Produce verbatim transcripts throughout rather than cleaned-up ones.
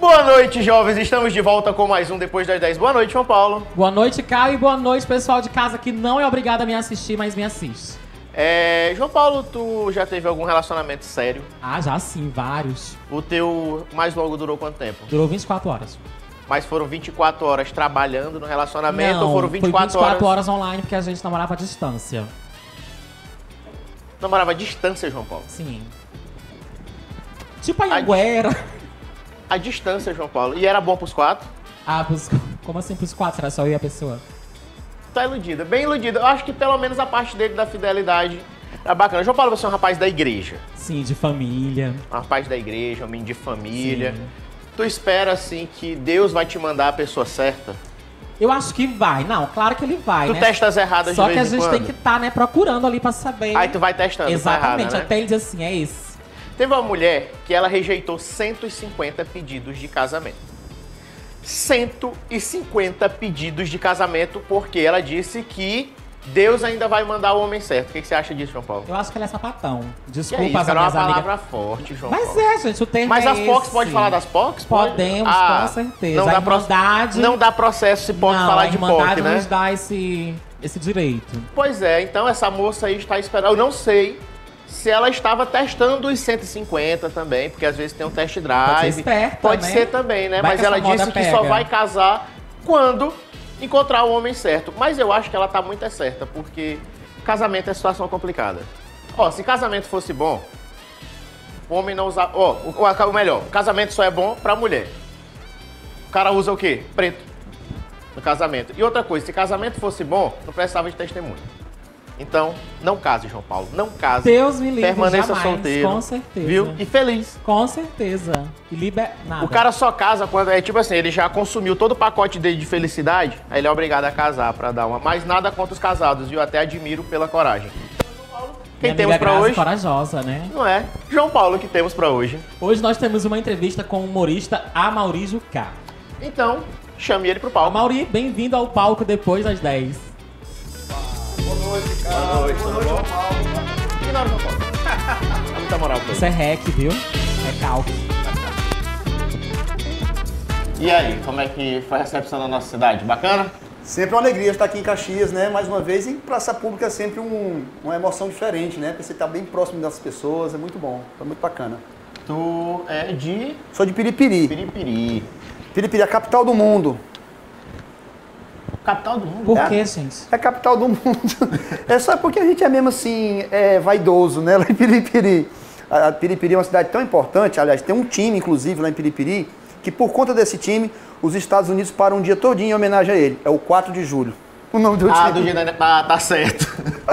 Boa noite, jovens. Estamos de volta com mais um Depois das dez. Boa noite, João Paulo. Boa noite, Caio. E boa noite, pessoal de casa que não é obrigado a me assistir, mas me assiste. É, João Paulo, tu já teve algum relacionamento sério? Ah, já sim, vários. O teu mais longo durou quanto tempo? Durou vinte e quatro horas. Mas foram vinte e quatro horas trabalhando no relacionamento não, ou foram vinte e quatro, foi vinte e quatro horas... horas online porque a gente namorava à distância. Namorava à distância, João Paulo? Sim. Tipo a Anguera. A distância, João Paulo. E era bom pros quatro? Ah, pros... como assim pros quatro? Será só eu e a pessoa? Tá iludida, bem iludida. Eu acho que pelo menos a parte dele da fidelidade é bacana. João Paulo, você é um rapaz da igreja. Sim, de família. Um rapaz da igreja, um menino de família. Sim. Tu espera, assim, que Deus vai te mandar a pessoa certa? Eu acho que vai. Não, claro que ele vai, tu né? Tu testa as erradas Só de vez que a gente em tem que estar, tá, né, procurando ali pra saber. Aí tu vai testando. Exatamente, errada, né? Até ele diz assim, é esse. Teve uma mulher que ela rejeitou cento e cinquenta pedidos de casamento. cento e cinquenta pedidos de casamento porque ela disse que Deus ainda vai mandar o homem certo. O que você acha disso, João Paulo? Eu acho que ele é sapatão. Desculpa, que é isso, as era minhas uma amigas. palavra forte, João Mas Paulo. é, gente, o termo Mas é as P O Cs, esse. pode falar das P O Cs? Pode? Podemos, ah, com certeza. Não a dá, Irmandade... não dá processo se pode não, falar a de P O C, Irmandade né? nos dá esse, esse direito. Pois é, então essa moça aí está esperando. Eu não sei se ela estava testando os cento e cinquenta também, porque às vezes tem um test drive. Pode ser esperta, Pode né? ser também, né? Vai Mas que ela essa moda disse que pega. só vai casar quando encontrar o homem certo. Mas eu acho que ela tá muito certa, porque casamento é situação complicada. Ó, se casamento fosse bom, o homem não usa... Ó, o, o melhor, casamento só é bom pra mulher. O cara usa o quê? Preto no casamento. E outra coisa, se casamento fosse bom, não precisava de testemunho. Então, não case, João Paulo. Não case. Deus me livre, Permaneça jamais, solteiro. com certeza. Viu? E feliz. Com certeza. E liber... Nada. O cara só casa quando é tipo assim, ele já consumiu todo o pacote dele de felicidade, aí ele é obrigado a casar pra dar uma. Mas nada contra os casados, viu? Até admiro pela coragem. Quem Minha temos amiga pra Grazi hoje? corajosa, né? Não é? João Paulo que temos pra hoje. Hoje nós temos uma entrevista com o humorista Amaury Jucá. Então, chame ele pro palco. Amaury, bem-vindo ao palco depois das dez. Boa noite, cara. Boa noite, Boa noite, João Paulo. Ignora o João Paulo. Dá muita moral pra Isso ele. é rec, viu? É calque. E aí, como é que foi a recepção na nossa cidade? Bacana? Sempre uma alegria estar aqui em Caxias, né? Mais uma vez, e praça pública é sempre um, uma emoção diferente, né? Porque você está bem próximo das pessoas, é muito bom, é muito bacana. Tu é de Sou de Piripiri. Piripiri. Piripiri é a capital do mundo. Capital do mundo. Por É. quê, gente? É a capital do mundo. É só porque a gente é mesmo assim, é, vaidoso, né? Lá em Piripiri. A a Piripiri é uma cidade tão importante, aliás, tem um time, inclusive, lá em Piripiri, que por conta desse time, os Estados Unidos param um dia todinho em homenagem a ele. É o quatro de julho. O nome do Ah, time. do jeito tá, tá certo.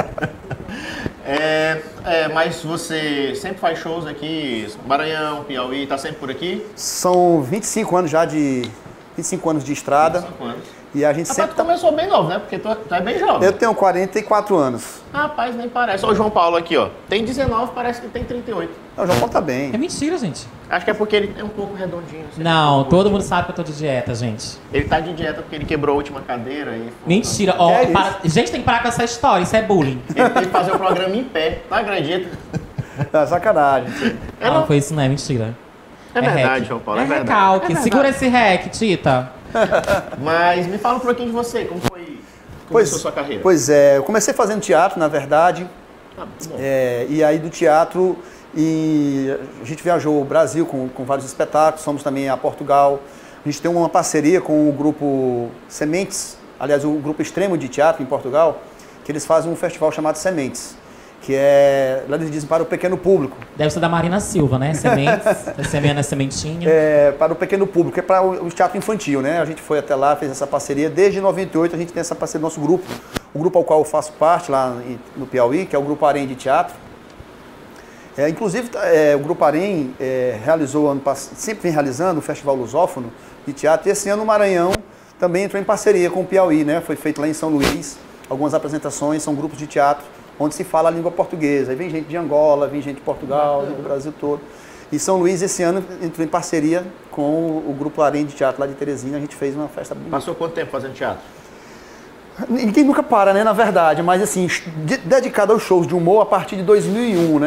é, é, mas você sempre faz shows aqui, Maranhão, Piauí, tá sempre por aqui? São vinte e cinco anos já de... vinte e cinco anos de estrada. Cinco anos. E a gente Rapaz, sempre tu tá... começou bem novo, né? Porque tu, tu é bem jovem. Eu tenho quarenta e quatro anos. Rapaz, nem parece. Olha o João Paulo aqui, ó. Tem dezenove, parece que tem trinta e oito. Não, o João Paulo tá bem. É mentira, gente. Acho que é porque ele é um pouco redondinho. assim, Não, um pouco todo gordinho. mundo sabe que eu tô de dieta, gente. Ele tá de dieta porque ele quebrou a última cadeira e... Mentira. Ó, É isso. para... Gente, tem que parar com essa história, isso é bullying. Ele teve que fazer o programa em pé, não acredita? É sacanagem. É, não, não- foi isso, não é mentira. é verdade, rec. João Paulo, é, É verdade. recalque. É verdade. Segura esse rec, Tita. Mas me fala um pouquinho de você, como foi... Pois, Começou a sua carreira? pois é, eu comecei fazendo teatro, na verdade. Ah, bom. É, e aí do teatro, e a gente viajou o Brasil com, com vários espetáculos, fomos também a Portugal. A gente tem uma parceria com o grupo Sementes, aliás, o grupo Extremo de Teatro em Portugal, que eles fazem um festival chamado Sementes, que é, lá eles dizem, para o pequeno público. Deve ser da Marina Silva, né? Sementes. Semena, sementinha. É, para o pequeno público, é para o, o teatro infantil, né? A gente foi até lá, fez essa parceria. Desde noventa e oito a gente tem essa parceria do nosso grupo, o grupo ao qual eu faço parte lá em- no Piauí, que é o Grupo Arém de Teatro. É, inclusive, é, o Grupo Arém é, realizou, ano pass- sempre vem realizando o Festival Lusófono de Teatro, e esse ano o Maranhão também entrou em parceria com o Piauí, né? Foi feito lá em São Luís, algumas apresentações, são grupos de teatro onde se fala a língua portuguesa. Aí vem gente de Angola, vem gente de Portugal, do Brasil todo. E São Luís, esse ano, entrou em parceria com o Grupo Arém de Teatro lá de Teresina. A gente fez uma festa bonita. Passou quanto tempo fazendo teatro? Ninguém nunca para, né, na verdade, mas assim, de- dedicado aos shows de humor a partir de dois mil e um, né?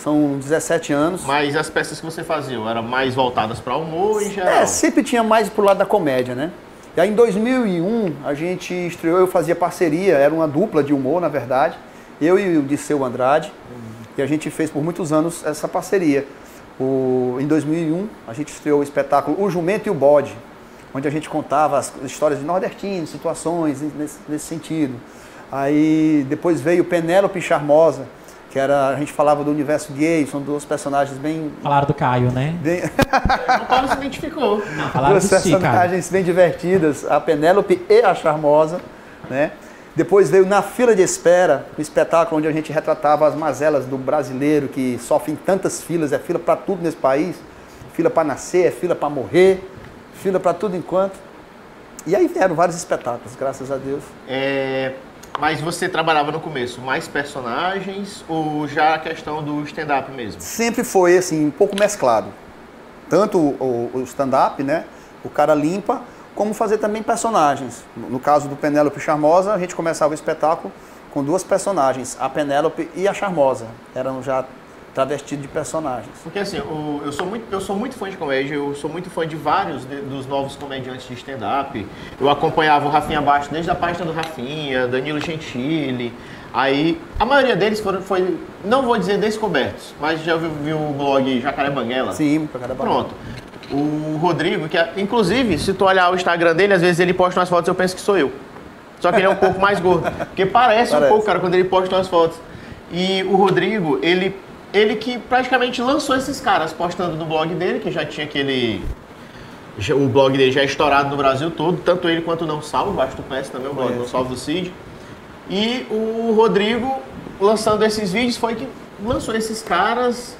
São dezessete anos. Mas as peças que você fazia eram mais voltadas para humor em geral? É, sempre tinha mais pro lado da comédia, né? E aí em dois mil e um a gente estreou, eu fazia parceria, era uma dupla de humor, na verdade, eu e o Disseu Andrade, uhum. e a gente fez por muitos anos essa parceria. O, em dois mil e um a gente estreou o espetáculo O Jumento e o Bode, onde a gente contava as histórias de nordestinos, situações nesse, nesse sentido. Aí depois veio Penélope Charmosa, que era, a gente falava do universo gay, são duas personagens bem... Falaram do Caio, né? Bem... O Paulo se identificou. Não, falaram duas do Chico, personagens bem divertidas, a Penélope e a Charmosa, né? Depois veio Na Fila de Espera, um espetáculo onde a gente retratava as mazelas do brasileiro que sofre em tantas filas, é fila para tudo nesse país, fila para nascer, é fila para morrer, fila para tudo enquanto. E aí vieram vários espetáculos, graças a Deus. É... Mas você trabalhava no começo mais personagens ou já a questão do stand-up mesmo? Sempre foi assim, um pouco mesclado. Tanto o, o stand-up, né, o cara limpa, como fazer também personagens. No caso do Penélope Charmosa, a gente começava o espetáculo com duas personagens, a Penélope e a Charmosa. Eram já travestidos de personagens. Porque assim, eu, eu, sou muito, eu sou muito fã de comédia, eu sou muito fã de vários de, dos novos comediantes de stand-up. Eu acompanhava o Rafinha Baixo desde a página do Rafinha, Danilo Gentili. Aí, a maioria deles foram, foi, não vou dizer descobertos, mas já viu, viu o blog Jacaré Banguela? Sim, Jacaré Banguela. Pronto. O Rodrigo, que é, inclusive, se tu olhar o Instagram dele, às vezes ele posta umas fotos e eu penso que sou eu. Só que ele é um pouco mais gordo. Porque parece, parece um pouco, cara, quando ele posta umas fotos. E o Rodrigo, ele... Ele que praticamente lançou esses caras postando no blog dele, que já tinha aquele... O blog dele já é estourado no Brasil todo, tanto ele quanto o Não Salvo, Baixo do P S também, o blog Não Salvo do Cid. E o Rodrigo, lançando esses vídeos, foi que lançou esses caras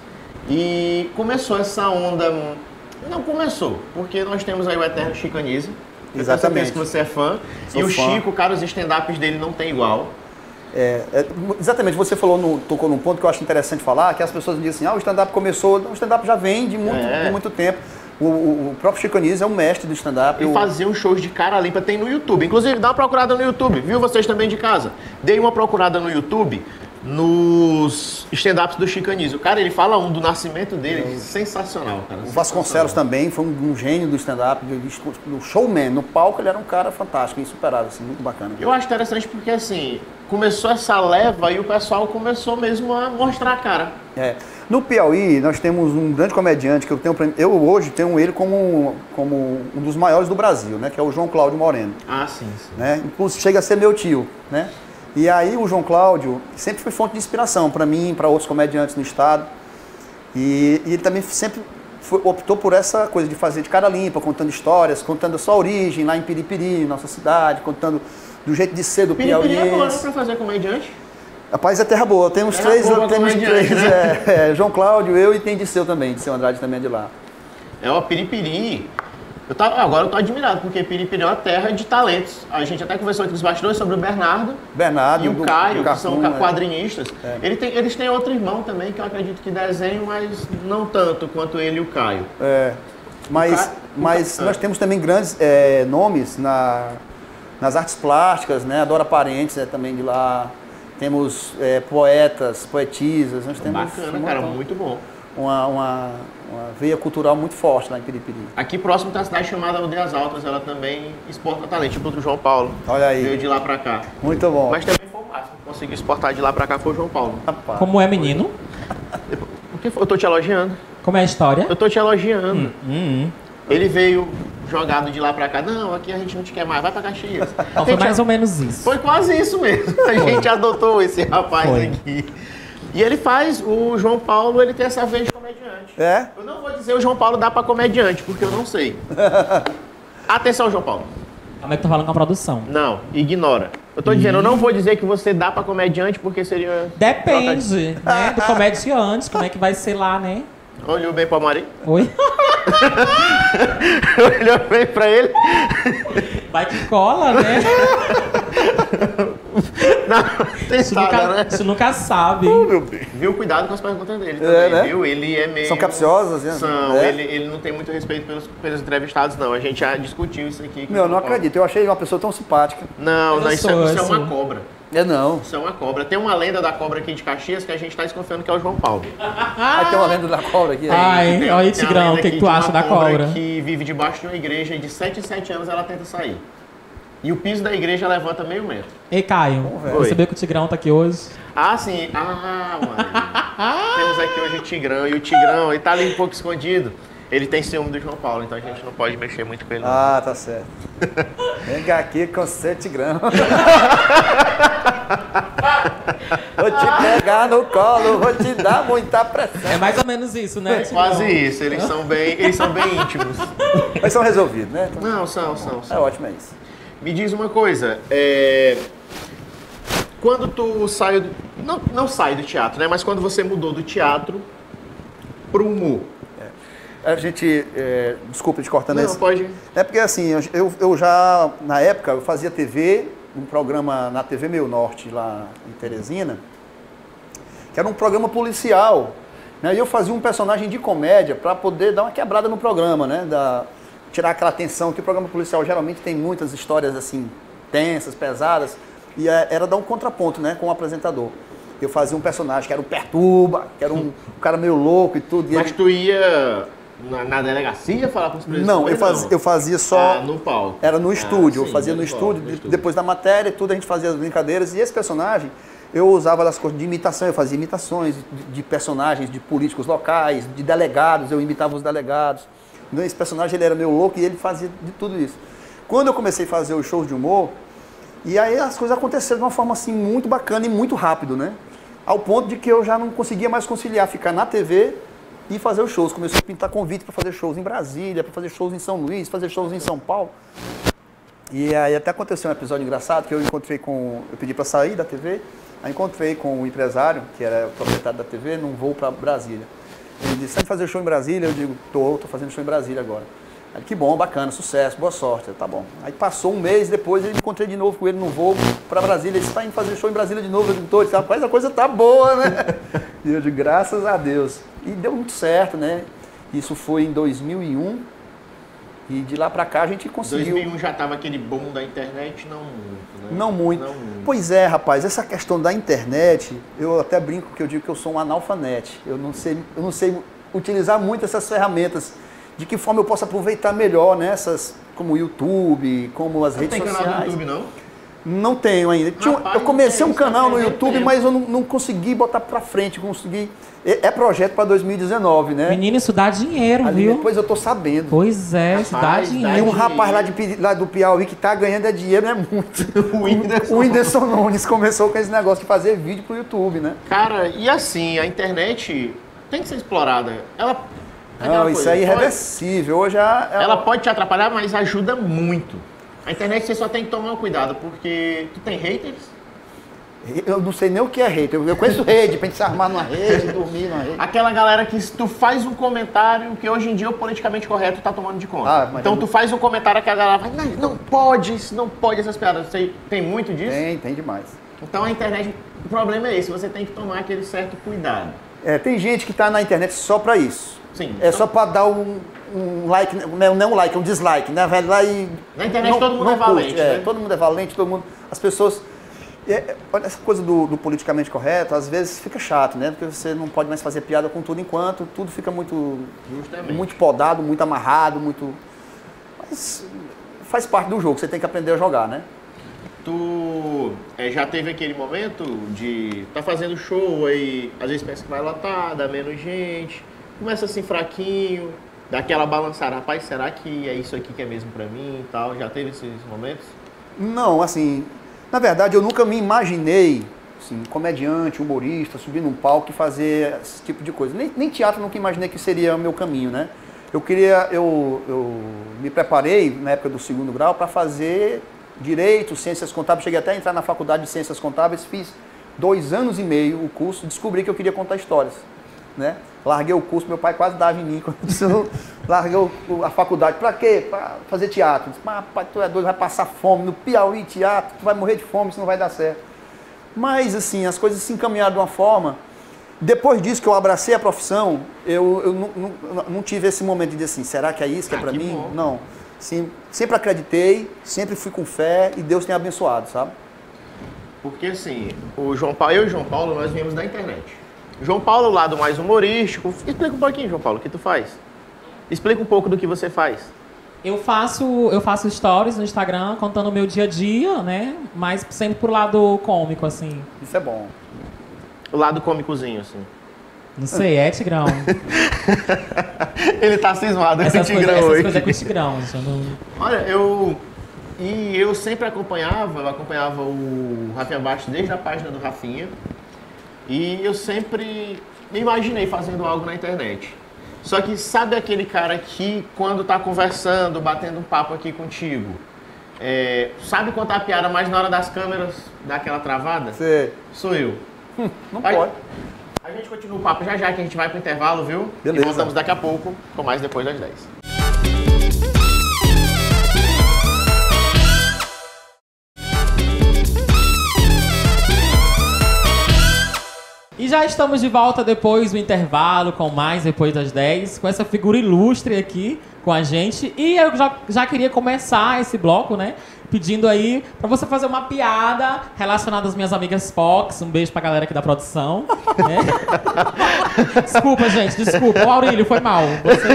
e começou essa onda... Não começou, porque nós temos aí o eterno Chicaniza. Exatamente. Eu que você é fã. Sou e o fã. Chico, cara, os stand-ups dele não tem igual. É, é, exatamente, você falou no, tocou num ponto que eu acho interessante falar, que as pessoas dizem assim, ah, o stand-up começou, o stand-up já vem de muito, é. de muito tempo. O, o, o próprio Chico Anísio é um mestre do stand-up. E eu... fazia uns shows de cara limpa, tem no YouTube. Inclusive, dá uma procurada no YouTube, viu? Vocês também de casa. Dei uma procurada no YouTube, nos stand-ups do Chico Anísio. Cara, ele fala um do nascimento dele, é. sensacional, cara. O Vasconcelos também foi um, um gênio do stand-up, do showman. No palco ele era um cara fantástico, insuperável, assim, muito bacana. Eu acho interessante porque, assim, começou essa leva e o pessoal começou mesmo a mostrar a cara. É. No Piauí, nós temos um grande comediante que eu tenho, eu hoje tenho ele como, como um dos maiores do Brasil, né? Que é o João Cláudio Moreno. Ah, sim, sim. Né? Inclusive, chega a ser meu tio, né? E aí o João Cláudio sempre foi fonte de inspiração para mim, para outros comediantes no estado. E, e ele também sempre foi, optou por essa coisa de fazer de cara limpa, contando histórias, contando a sua origem lá em Piripiri, nossa cidade, contando do jeito de ser do Piauí. Piripiri é bom, né, para fazer comediante? Rapaz, é terra boa. Temos terra três, boa temos três né? é, é, João Cláudio, eu e tem Disseu também, Disseu Andrade também é de lá. É o Piripiri. Eu tava, agora eu tô admirado, porque Piripiri é uma terra de talentos. A gente até conversou aqui nos bastidores sobre o Bernardo, Bernardo e o do, Caio, do que são Cartoon, quadrinistas. É. Ele tem, eles têm outro irmão também, que eu acredito que desenho, mas não tanto quanto ele e o Caio. É, mas Caio, mas Caio. nós temos também grandes é, nomes na, nas artes plásticas, né? A Dora Parentes é também de lá. Temos é, poetas, poetisas. Nós temos Bacana, uma, cara, muito bom. Uma, uma, uma veia cultural muito forte lá em Piripiri. Aqui próximo tem uma cidade chamada Aldeias Altas, ela também exporta talento, tipo do João Paulo. Olha aí. Veio de lá pra cá. Muito bom. Mas também foi o máximo que conseguiu exportar de lá pra cá foi o João Paulo. Rapaz. Como é, menino? O que foi? Eu tô te elogiando. Como é a história? Eu tô te elogiando. Hum, hum, hum. Ele veio jogado de lá pra cá. Não, aqui a gente não te quer mais, vai pra Caxias. Não, foi mais ou menos isso. Foi quase isso mesmo. A gente adotou esse rapaz Foi. aqui. E ele faz, o João Paulo, ele tem essa veia de comediante. É? Eu não vou dizer o João Paulo dá pra comediante, porque eu não sei. Atenção, João Paulo. Como é que tá falando com a produção? Não, ignora. Eu tô dizendo, eu não vou dizer que você dá pra comediante, porque seria... Depende, né? Do comediante, como é que vai ser lá, né? Olhou bem pra Mari? Oi? Olhou bem pra ele? Vai que cola, né? Não, tem Isso nunca, né? isso nunca sabe. Oh, meu bem. Viu? Cuidado com as perguntas dele também, É, né? viu? Ele é meio... São capciosas, né? São. É. Ele, ele não tem muito respeito pelos, pelos entrevistados, não. A gente já discutiu isso aqui. Não, eu não acredito. Eu achei uma pessoa tão simpática. Não, Eu não, isso, sou, é, isso é eu uma sou. cobra. É não. Isso é uma cobra. Tem uma lenda da cobra aqui de Caxias que a gente tá desconfiando que é o João Paulo. Ah, tem uma lenda da cobra aqui. Ai, Tem- olha aí, tem a Tigrão, lenda o que, aqui que tu de uma acha da cobra? que vive debaixo de uma igreja e de sete em sete anos ela tenta sair. E o piso da igreja levanta meio metro. Ei, Caio, velho. você viu que o Tigrão tá aqui hoje? Ah, sim. Ah, mano. Temos aqui hoje o Tigrão. E o Tigrão, ele tá ali um pouco escondido. Ele tem ciúme do João Paulo, então a gente não pode mexer muito com ele. não. Ah, tá certo. Vem cá aqui com sete gramas. Vou te pegar no colo, vou te dar muita pressão. É mais ou menos isso, né, Tigrão? Quase isso. Eles são bem, eles são bem íntimos. Mas são resolvidos, né? Então, Não, são, são, é são. ótimo, é isso. Me diz uma coisa, é... quando tu saiu, do... não, não sai do teatro, né? Mas quando você mudou do teatro pro humor. A gente, é, desculpa te cortando Não, esse. pode. É porque assim, eu, eu já, na época, eu fazia T V, um programa na T V Meio Norte, lá em Teresina, que era um programa policial, né? E eu fazia um personagem de comédia para poder dar uma quebrada no programa, né? Da, tirar aquela tensão, que o programa policial geralmente tem muitas histórias assim, tensas, pesadas, e é, era dar um contraponto, né, com o apresentador. Eu fazia um personagem que era o Perturba, que era um, um cara meio louco e tudo. E Mas ele... tu ia na, na delegacia falar com os presos? Não, também, eu fazia, eu fazia só... Ah, no palco. Era no Ah, estúdio, sim, eu fazia no, no estúdio, palco, no de- estúdio. depois da matéria e tudo, a gente fazia as brincadeiras. E esse personagem, eu usava das coisas de imitação, eu fazia imitações de, de personagens, de políticos locais, de delegados, eu imitava os delegados. Então, esse personagem, ele era meio louco e ele fazia de tudo isso. Quando eu comecei a fazer os shows de humor, e aí as coisas aconteceram de uma forma assim muito bacana e muito rápido, né? Ao ponto de que eu já não conseguia mais conciliar ficar na T V e fazer os shows. Comecei a pintar convite para fazer shows em Brasília, para fazer shows em São Luís, fazer shows em São Paulo. E aí até aconteceu um episódio engraçado que eu encontrei com... Eu pedi para sair da T V, aí encontrei com o empresário, que era o proprietário da T V, num voo para Brasília. Ele disse, vai fazer show em Brasília? Eu digo, tô, tô fazendo show em Brasília agora. Aí, que bom, bacana, sucesso, boa sorte. Eu, tá bom. Aí passou um mês, depois eu encontrei de novo com ele no voo para Brasília. Ele disse, tá indo fazer show em Brasília de novo. Eu digo, tô, ele disse, rapaz, a coisa tá boa, né? E eu digo, graças a Deus. E deu muito certo, né? Isso foi em dois mil e um. E de lá para cá a gente conseguiu... dois mil e um já tava aquele boom da internet? Não muito, né? Não muito. Não muito. Pois é, rapaz, essa questão da internet, eu até brinco que eu digo que eu sou um analfabete. Eu não sei, eu não sei utilizar muito essas ferramentas. De que forma eu posso aproveitar melhor, né? Essas, como o YouTube, como as Não redes tem sociais. canal no YouTube, não? Não tenho ainda. Tinha um- Rapaz, eu comecei um não tem, canal no isso tá YouTube, perdendo mas eu não, não consegui botar pra frente. Consegui. É, é projeto para dois mil e dezenove, né? Menino, isso dá dinheiro, Ali viu? depois eu tô sabendo. Pois é, isso dá Rapaz, dá Tem dinheiro. um rapaz lá, de, Pi- lá do Piauí que tá ganhando é dinheiro, é muito. O Whindersson. O Whindersson Nunes começou com esse negócio de fazer vídeo pro YouTube, né? Cara, e assim, a internet tem que ser explorada. Ela... é aquela Não, isso coisa, é pode- irreversível. Hoje a, a- Ela pode te atrapalhar, mas ajuda muito. A internet você só tem que tomar um cuidado, porque tu tem haters. Eu não sei nem o que é hater. Eu conheço rede, pra gente se armar numa rede, dormir numa rede. Aquela galera que se tu faz um comentário que hoje em dia o politicamente correto tá tomando de conta. Ah, mas então é tu faz um comentário que a galera vai, não, não pode, isso não pode essas piadas. Você tem muito disso? Tem, tem demais. Então a internet, o problema é esse, você tem que tomar aquele certo cuidado. É, tem gente que tá na internet só pra isso. Sim. É só pra dar um, um like, não é um like, é um dislike, né? Vai lá e... Na internet todo mundo é valente, curte, é, né? todo mundo é valente, todo mundo... As pessoas... é, olha, essa coisa do, do politicamente correto, às vezes fica chato, né? Porque você não pode mais fazer piada com tudo enquanto tudo fica muito... Justamente. Muito podado, muito amarrado, muito... Mas faz parte do jogo, você tem que aprender a jogar, né? Tu é, já teve aquele momento de tá fazendo show aí, às vezes pensa que vai lotar, dá menos gente, começa assim fraquinho, dá aquela balançada, rapaz, será que é isso aqui que é mesmo pra mim e tal? Já teve esses momentos? Não, assim, na verdade eu nunca me imaginei, assim, comediante, humorista, subir num palco e fazer esse tipo de coisa. Nem, nem teatro eu nunca imaginei que seria o meu caminho, né? Eu queria, eu, eu me preparei na época do segundo grau para fazer Direito, Ciências Contábeis, cheguei até a entrar na faculdade de Ciências Contábeis, fiz dois anos e meio o curso, descobri que eu queria contar histórias, né? Larguei o curso, meu pai quase dava em mim, quando eu larguei o- a faculdade, pra quê? Pra fazer teatro. Disse, mas pai, tu é doido, vai passar fome no Piauí, teatro, tu vai morrer de fome, isso não vai dar certo. Mas assim, as coisas se encaminharam de uma forma, depois disso que eu abracei a profissão, eu, eu não, não- não tive esse momento de dizer assim, será que é isso que é Ah, pra que mim? bom. Não. Sim, sempre acreditei, sempre fui com fé e Deus tem abençoado, sabe? Porque assim, o João Paulo, eu e o João Paulo, nós viemos da internet. João Paulo, lado mais humorístico. Explica um pouquinho, João Paulo, o que tu faz? Explica um pouco do que você faz. Eu faço, eu faço stories no Instagram contando o meu dia a dia, né? Mas sempre pro lado cômico, assim. Isso é bom. O lado cômicozinho, assim. Não sei, é Tigrão. Ele tá cismado com o Essas Tigrão coisas, essas hoje. coisas é com o Tigrão. Eu não... Olha, eu... E eu sempre acompanhava, eu acompanhava o Rafinha Bastos desde a página do Rafinha. E eu sempre me imaginei fazendo algo na internet. Só que sabe aquele cara que, quando tá conversando, batendo um papo aqui contigo, é, sabe contar a piada, mas na hora das câmeras dá aquela travada? Você... Sou eu. Hum, não Aí, pode. a gente continua o papo já já, que a gente vai pro intervalo, viu? Beleza. E voltamos daqui a pouco, com mais depois das dez. E já estamos de volta depois do intervalo, com mais depois das dez, com essa figura ilustre aqui com a gente. E eu já, já queria começar esse bloco, né? Pedindo aí pra você fazer uma piada relacionada às minhas amigas Pox. Um beijo pra galera aqui da produção. Né? Desculpa, gente, desculpa. O Aurílio, foi mal.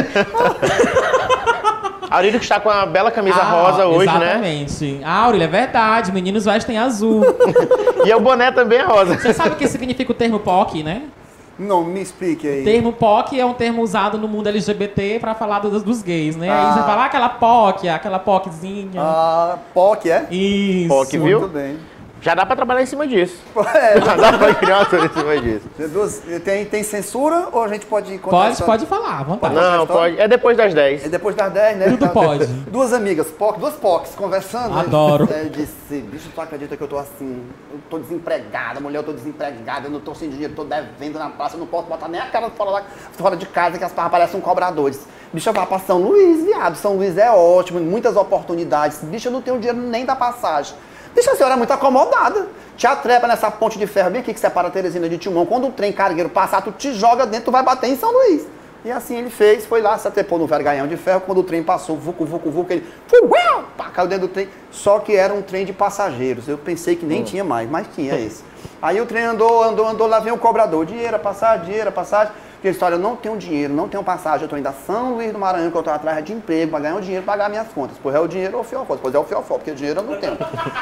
Você... Aurílio que está com a bela camisa Ah, rosa hoje, exatamente. né? Ah, Aurílio, é verdade. Meninos vestem azul. E o boné também é rosa. Você sabe o que significa o termo P O C, né? Não, me explique aí. O termo P O C é um termo usado no mundo L G B T pra falar dos, dos gays, né? Ah. Aí você fala ah, aquela P O C, aquela POCzinha. Ah, P O C, é? Isso. P O C, viu? Muito bem. Já dá pra trabalhar em cima disso. É, Já dá pra criar uma em cima disso. duas- tem, tem censura ou a gente pode contar Pode, essa- pode falar, à vontade. Não, pode. É depois das dez. É depois das dez, né? Tudo Tá- pode. Duas amigas, P O C, duas P O Cs, conversando. né? Adoro. É, eu disse, bicho, tu acredita que eu tô assim, eu tô desempregada, mulher, eu tô desempregada, eu não tô sem dinheiro, tô devendo na praça, eu não posso botar nem a cara fora, lá, fora de casa, que as parras parecem um cobradores. Bicho, eu vou pra São Luís, viado, São Luís é ótimo, muitas oportunidades. Bicho, eu não tenho dinheiro nem da passagem. Bicho, a senhora é muito acomodada. Te atrepa nessa ponte de ferro bem aqui que separa Teresina de Timão. Quando o trem cargueiro passar, tu te joga dentro, tu vai bater em São Luís. E assim ele fez, foi lá, se atrepou no vergalhão de ferro. Quando o trem passou, vucu, vucu, vucu, ele uau, pá, caiu dentro do trem. Só que era um trem de passageiros. Eu pensei que nem hum. tinha mais, mas tinha esse. Aí o trem andou, andou, andou, lá vem o cobrador. Dinheiro a passagem, dinheiro a passagem. Porque história, eu não tenho dinheiro, não tenho passagem, eu tô indo a São Luís do Maranhão, que eu tô atrás de emprego, pra ganhar um dinheiro, pagar minhas contas. Pois é o dinheiro ou o fiofó, depois é o fiofó, porque dinheiro eu não tenho.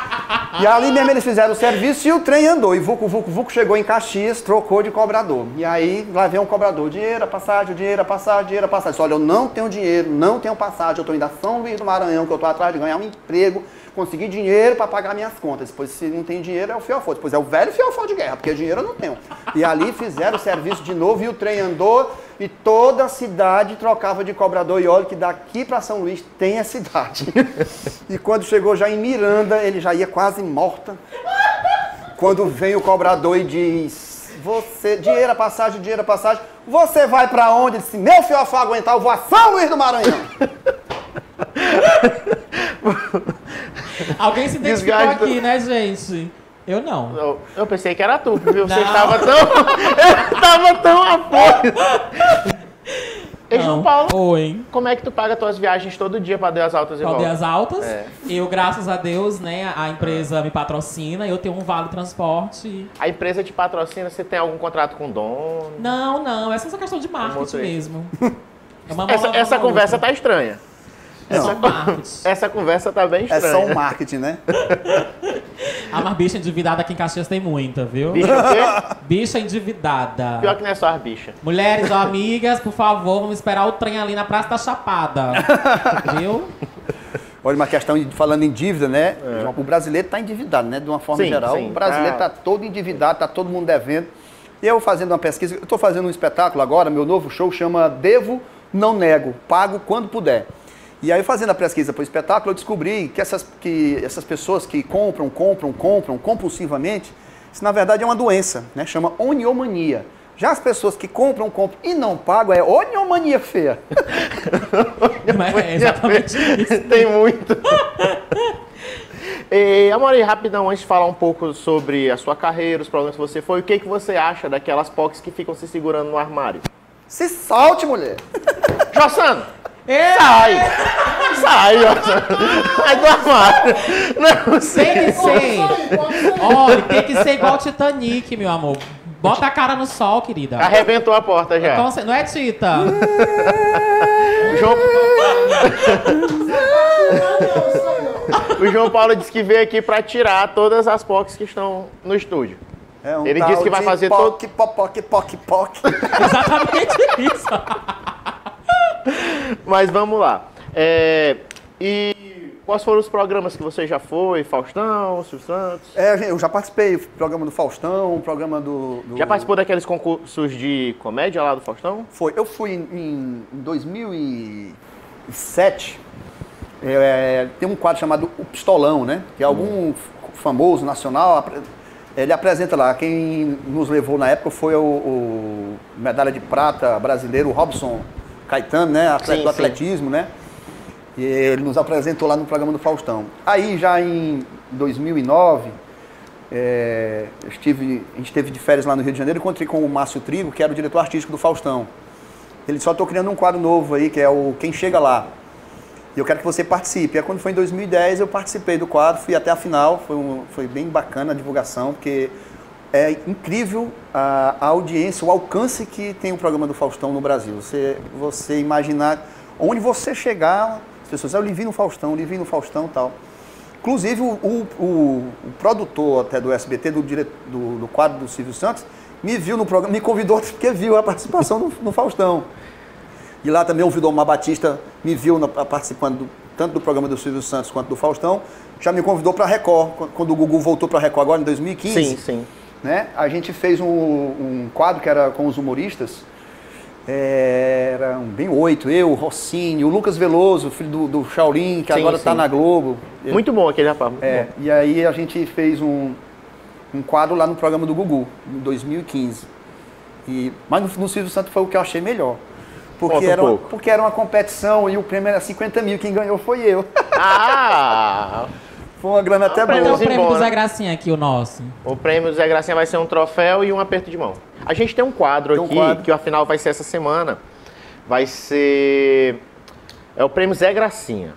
E ali mesmo eles fizeram o serviço e o trem andou. E vucu, vucu, vucu, chegou em Caxias, trocou de cobrador. E aí lá vem um cobrador, dinheiro a passagem, dinheiro a passagem, dinheiro a passagem. Olha, eu não tenho dinheiro, não tenho passagem, eu tô indo a São Luís do Maranhão, que eu tô atrás de ganhar um emprego, conseguir dinheiro para pagar minhas contas. Depois, se não tem dinheiro, é o fiofó. Depois é o velho fiofó de guerra, porque dinheiro eu não tenho. E ali fizeram o serviço de novo e o trem andou e toda a cidade trocava de cobrador. E olha que daqui para São Luís tem a cidade. E quando chegou já em Miranda, ele já ia quase morta. Quando vem o cobrador e diz, você, dinheiro a passagem, dinheiro a passagem, você vai para onde? Ele disse, meu fiofó aguentar, eu vou a São Luís do Maranhão. Alguém se identificou Desgaste aqui, né, gente? Eu não. Eu, eu pensei que era tu, viu? Você Não. estava tão... Eu estava tão apoio. E João Paulo, Oi. como é que tu paga tuas viagens todo dia para Deus Altas e Qual volta? das altas? É. Eu, graças a Deus, né, a empresa me patrocina, eu tenho um vale transporte. A empresa te patrocina, você tem algum contrato com o dono? Não, não, essa é só questão de marketing motorista. mesmo. É uma Essa, mão- essa uma conversa outra. tá estranha. É só Essa, marketing. essa conversa tá bem É estranha. só um marketing, né? A mais bicha endividada aqui em Caxias tem muita, viu? Bicho o quê? Bicha endividada. Pior que não é só as bichas. Mulheres ou amigas, por favor, vamos esperar o trem ali na Praça da Chapada. Viu? Olha, uma questão de, falando em dívida, né? O brasileiro está endividado, né? De uma forma Sim, geral. sim, o brasileiro tá. está todo endividado, está todo mundo devendo. E eu fazendo uma pesquisa, eu estou fazendo um espetáculo agora, meu novo show chama Devo, Não Nego, Pago Quando Puder. E aí, fazendo a pesquisa para o espetáculo, eu descobri que essas, que essas pessoas que compram, compram, compram compulsivamente, isso na verdade é uma doença, né? Chama oniomania. Já as pessoas que compram, compram e não pagam é oniomania feia. Mas é exatamente isso. Tem muito. E, Amori, rapidão, antes de falar um pouco sobre a sua carreira, os problemas que você foi, o que, que você acha daquelas P O Cs que ficam se segurando no armário? Se solte, mulher! Jossano! Ei! Sai! sai, ó. Sai do armário. Não sei. Tem que ser. Olha, tem que ser igual Titanic, meu amor. Bota a cara no sol, querida. Arrebentou a porta já. Então, não é, Tita? João... O João Paulo disse que veio aqui para tirar todas as P O Cs que estão no estúdio. É um Ele tal disse que vai de fazer poc, poc, poc, poc. Exatamente isso. Mas vamos lá. É, e quais foram os programas que você já foi? Faustão, Silvio Santos? É, eu já participei do programa do Faustão, programa do, do... Já participou daqueles concursos de comédia lá do Faustão? Foi. Eu fui em, em dois mil e sete. É, tem um quadro chamado O Pistolão, né? Que é algum famoso nacional. Ele apresenta lá. Quem nos levou na época foi o, o medalha de prata brasileiro, o Robson Caetano, né? Atleta do atletismo, né? E ele nos apresentou lá no programa do Faustão. Aí já em dois mil e nove, é, eu estive, a gente esteve de férias lá no Rio de Janeiro, encontrei com o Márcio Trigo, que era o diretor artístico do Faustão. Ele só estou criando um quadro novo aí, que é o Quem Chega Lá. E eu quero que você participe. E aí, quando foi em dois mil e dez, eu participei do quadro, fui até a final, foi, um, foi bem bacana a divulgação, porque é incrível a, a audiência, o alcance que tem o programa do Faustão no Brasil. Você, você imaginar onde você chegar, as pessoas, eu lhe vi no Faustão, eu lhe vi no Faustão e tal. Inclusive, o, o, o, o produtor até do S B T, do, do, do quadro do Silvio Santos, me viu no programa, me convidou porque viu a participação no, no Faustão. E lá também o Vildomar Batista me viu na, participando do, tanto do programa do Silvio Santos quanto do Faustão. Já me convidou para a Record, quando o Gugu voltou para a Record agora em dois mil e quinze. Sim, sim. Né? A gente fez um, um quadro que era com os humoristas. É, era um bem oito, eu, o Rossini, o Lucas Veloso, filho do, do Shaolin, que sim, agora está na Globo. Muito bom aquele rapaz. Muito é, bom. E aí a gente fez um, um quadro lá no programa do Gugu, em dois mil e quinze. E, mas no, no Silvio Santos foi o que eu achei melhor. Porque era, uma, porque era uma competição e o prêmio era cinquenta mil, quem ganhou foi eu. Ah! Foi uma grana até boa. Então o prêmio do Zé Gracinha aqui, o nosso. O prêmio do Zé Gracinha vai ser um troféu e um aperto de mão. A gente tem um quadro tem um aqui, quadro. que afinal vai ser essa semana. Vai ser... É o prêmio Zé Gracinha.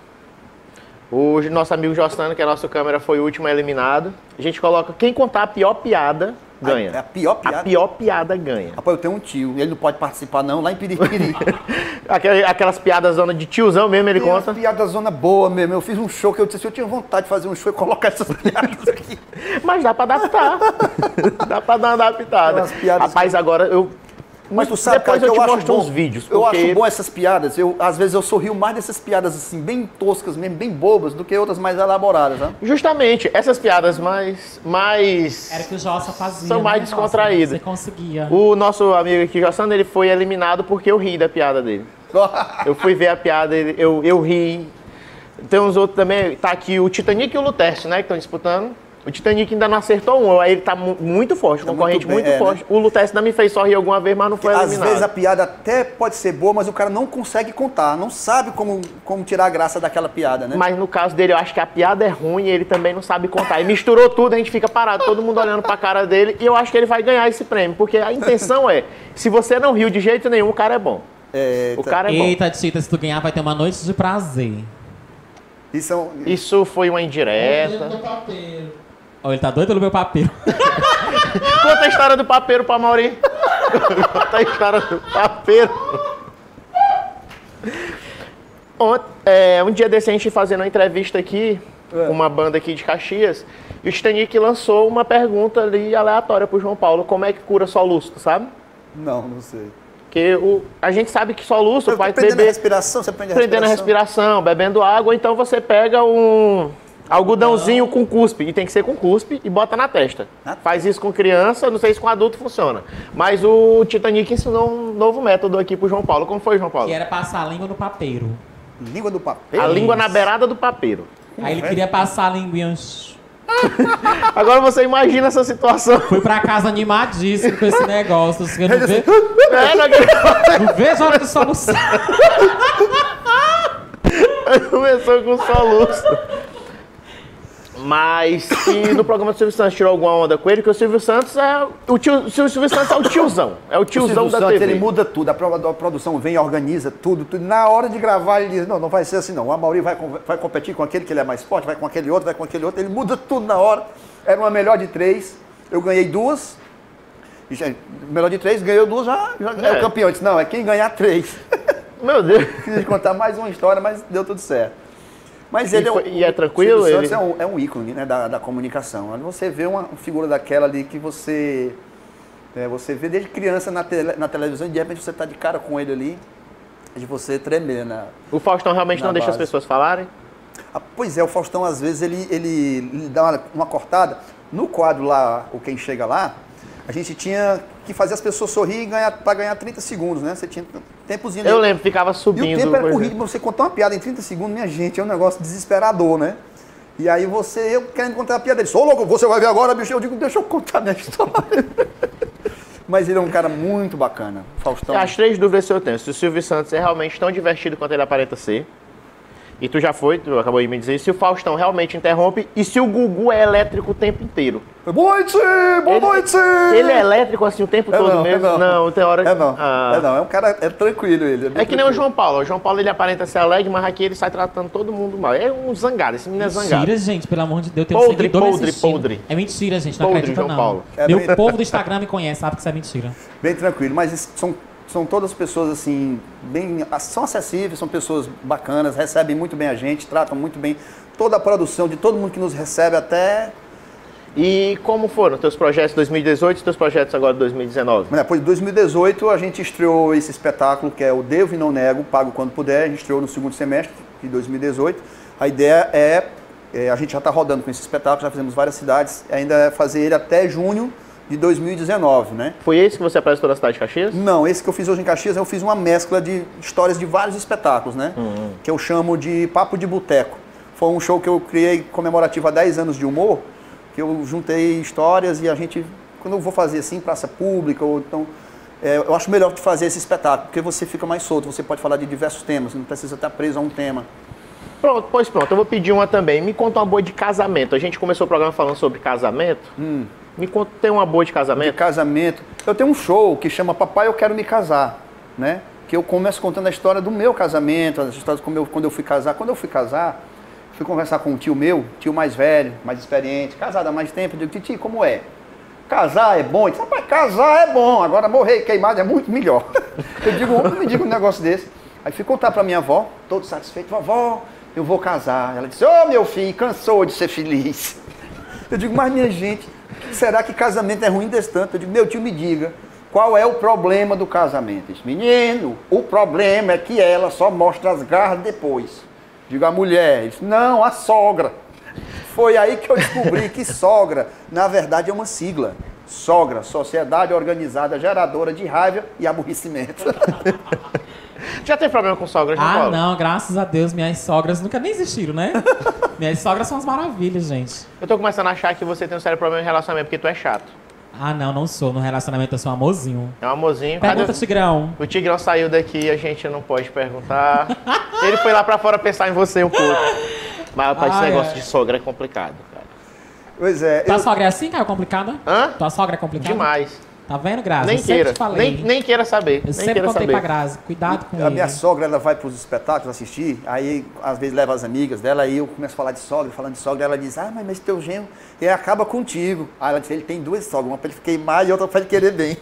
O nosso amigo Jossano, que é a nossa câmera, foi o último eliminado. A gente coloca quem contar a pior piada... ganha. A, a pior piada? A pior piada ganha. Rapaz, eu tenho um tio, ele não pode participar não, lá em Piripiri. Aquelas, aquelas piadas zona de tiozão mesmo, ele tem conta? Piada zona boa mesmo, eu fiz um show que eu disse, eu tinha vontade de fazer um show e colocar essas piadas aqui. Mas dá pra adaptar. Dá pra dar uma adaptada. Rapaz, que... agora eu... Mas tu sabe, depois cara, eu que te eu mostro acho uns bom, vídeos. Eu porque... acho bom essas piadas. Eu, às vezes eu sorrio mais dessas piadas assim, bem toscas mesmo, bem bobas, do que outras mais elaboradas, né? Justamente, essas piadas mais... mais... Era que o Jossa fazia. São mais né, descontraídas. Você conseguia. O nosso amigo aqui, Jossano, ele foi eliminado porque eu ri da piada dele. Eu fui ver a piada, eu, eu ri. Tem uns outros também, tá aqui o Titanic e o Lutercio, né, que estão disputando. O Titanic ainda não acertou um, aí ele tá mu muito forte, tá concorrente muito, bem, muito é, forte. Né? O Lutercio ainda me fez só rir alguma vez, mas não foi Às eliminado. Às vezes a piada até pode ser boa, mas o cara não consegue contar, não sabe como, como tirar a graça daquela piada, né? Mas no caso dele, eu acho que a piada é ruim e ele também não sabe contar. E misturou tudo, a gente fica parado, todo mundo olhando pra cara dele, e eu acho que ele vai ganhar esse prêmio, porque a intenção é, se você não riu de jeito nenhum, o cara é bom. Eita. O cara é bom. Eita, Tita, se tu ganhar, vai ter uma noite de prazer. Isso, é um... Isso foi uma indireta. Oh, ele tá doido pelo meu papeiro. Conta a história do papeiro pra Mauri. Conta a história do papeiro. Ont, é, um dia desse a gente fazendo uma entrevista aqui, é. com uma banda aqui de Caxias, e o Titanic lançou uma pergunta ali aleatória pro João Paulo. Como é que cura soluço, tu sabe? Não, não sei. Porque o, a gente sabe que soluço vai beber... Prendendo a respiração, você prende a prendendo respiração. a respiração, bebendo água, então você pega um... algodãozinho com cuspe, e tem que ser com cuspe, e bota na testa. Ah. Faz isso com criança, não sei se com adulto funciona. Mas o Titanic ensinou um novo método aqui pro João Paulo. Como foi, João Paulo? Que era passar a língua no papeiro. Língua do papeiro? A língua na beirada do papeiro. Aí ele queria passar a linguinha... Agora você imagina essa situação. Fui pra casa animadíssimo com esse negócio. Você não vê? É, não... não vejo a hora de soluçar. Começou com soluço. Mas e no programa do Silvio Santos tirou alguma onda com ele, que o Silvio Santos é o tio, o Silvio Santos é o tiozão, é o tiozão o da Santos, T V. Ele muda tudo, a, pro- a produção vem, organiza tudo, tudo. Na hora de gravar ele diz, não, não vai ser assim não, o Amaury vai, com- vai competir com aquele que ele é mais forte, vai com aquele outro, vai com aquele outro, ele muda tudo na hora. Era uma melhor de três, eu ganhei duas, e, gente, melhor de três, ganhou duas, já, já é. É. o campeão. Eu disse, não, é quem ganhar três. Meu Deus. Quis contar mais uma história, mas deu tudo certo. Mas E ele é, um, foi- e é tranquilo, o Silvio Santos ele- é um, é um ícone, né, da, da comunicação. Quando você vê uma figura daquela ali que você, é, você vê desde criança na, tele, na televisão e de repente você está de cara com ele ali, de você tremer. Na, O Faustão realmente Na não deixa as base. pessoas falarem? Ah, pois é, o Faustão às vezes ele, ele, ele dá uma, uma cortada. No quadro lá, o Quem Chega Lá, a gente tinha que fazer as pessoas sorrir para ganhar trinta segundos, né? Você tinha tempozinho. Eu ali. lembro, ficava E subindo. o tempo era coisa. corrido, pra você contar uma piada em trinta segundos, minha gente, é um negócio desesperador, né? E aí você, eu querendo contar a piada dele, sou louco, você vai ver agora, bicho, eu digo, deixa eu contar minha história. Mas ele é um cara muito bacana, Faustão. As três dúvidas que eu tenho. Se o Silvio Santos é realmente tão divertido quanto ele aparenta ser. E tu já foi, tu acabou de me dizer. Se o Faustão realmente interrompe. E se o Gugu é elétrico o tempo inteiro. Boa noite, boa Ele- noite! Ele é elétrico assim o tempo É todo não, é mesmo? não. Não, tem hora que... É não, Ah. é não, é um cara, é tranquilo ele. É, bem É que nem o tranquilo. João Paulo. O João Paulo ele aparenta ser alegre, mas aqui ele sai tratando todo mundo mal. É um zangado, esse menino é zangado. Mentira, gente, pelo amor de Deus. Tem um Podre, seguidor me podre, assistindo. podre. É mentira, gente. Não Podre, acredita, João não. Paulo. É Meu bem- povo do Instagram me conhece, sabe que isso é mentira. Bem tranquilo, mas isso são, são todas pessoas assim, bem, são acessíveis, são pessoas bacanas, recebem muito bem a gente, tratam muito bem toda a produção, de todo mundo que nos recebe até... E como foram teus projetos de dois mil e dezoito e teus projetos agora de dois mil e dezenove? Mas depois de dois mil e dezoito a gente estreou esse espetáculo que é o Devo e Não Nego, Pago Quando Puder, a gente estreou no segundo semestre de dois mil e dezoito. A ideia é, é a gente já está rodando com esse espetáculo, já fizemos várias cidades, ainda é fazer ele até junho de dois mil e dezenove, né? Foi esse que você apresentou na cidade de Caxias? Não, esse que eu fiz hoje em Caxias, eu fiz uma mescla de histórias de vários espetáculos, né? Uhum. Que eu chamo de Papo de Boteco. Foi um show que eu criei comemorativo a dez anos de humor, que eu juntei histórias e a gente, quando eu vou fazer assim, praça pública, ou então, é, eu acho melhor de fazer esse espetáculo, porque você fica mais solto, você pode falar de diversos temas, você não precisa estar preso a um tema. Pronto, pois pronto, eu vou pedir uma também. Me conta uma boa de casamento. A gente começou o programa falando sobre casamento. Hum. Me conta, tem uma boa de De casamento? casamento. Eu tenho um show que chama Papai, Eu Quero Me Casar, né? Que eu começo contando a história do meu casamento, as histórias como eu, quando eu fui casar. Quando eu fui casar, fui conversar com um tio meu, tio mais velho, mais experiente, casado há mais tempo. Eu digo, tio, como é? Casar é bom? Ele disse, rapaz, casar é bom, agora morrer queimado é muito melhor. Eu digo, não me diga um negócio desse. Aí fui contar pra minha avó, todo satisfeito, vovó, eu vou casar. Ela disse, ô oh, meu filho, cansou de ser feliz. Eu digo, mas minha gente, será que casamento é ruim desse tanto? Eu digo, meu tio, me diga, qual é o problema do casamento? Ele disse, menino, o problema é que ela só mostra as garras depois. Digo, a mulher. Ele disse, não, a sogra. Foi aí que eu descobri que sogra, na verdade, é uma sigla. Sogra, Sociedade Organizada Geradora de Raiva e Aborrecimento. Já teve problema com sogra, João Ah, Paulo? não, graças a Deus, minhas sogras nunca nem existiram, né? Minhas sogras são as maravilhas, gente. Eu tô começando a achar que você tem um sério problema em relacionamento, porque tu é chato. Ah, não, não sou. No relacionamento eu sou um amorzinho. É um amorzinho. Cadê Pergunta, o- Tigrão. O Tigrão saiu daqui, a gente não pode perguntar. Ele foi lá pra fora pensar em você um pouco. Mas, rapaz, esse Ai, negócio ai. de sogra é complicado, cara. Pois é, Tua eu, sogra é assim, Caio? Complicada? Hã? Tua sogra é complicada? Demais. Tá vendo, Grazi? Nem eu sempre queira. te falei. Nem, nem queira saber. Eu nem sempre queira contei saber. pra Grazi. Cuidado com a ele. minha sogra, ela vai para os espetáculos assistir, aí às vezes leva as amigas dela, aí eu começo a falar de sogra, falando de sogra, ela diz, ah, mas, mas teu genro, ele acaba contigo. Aí ela diz, ele tem duas sogras, uma pra ele queimar e outra pra ele querer bem.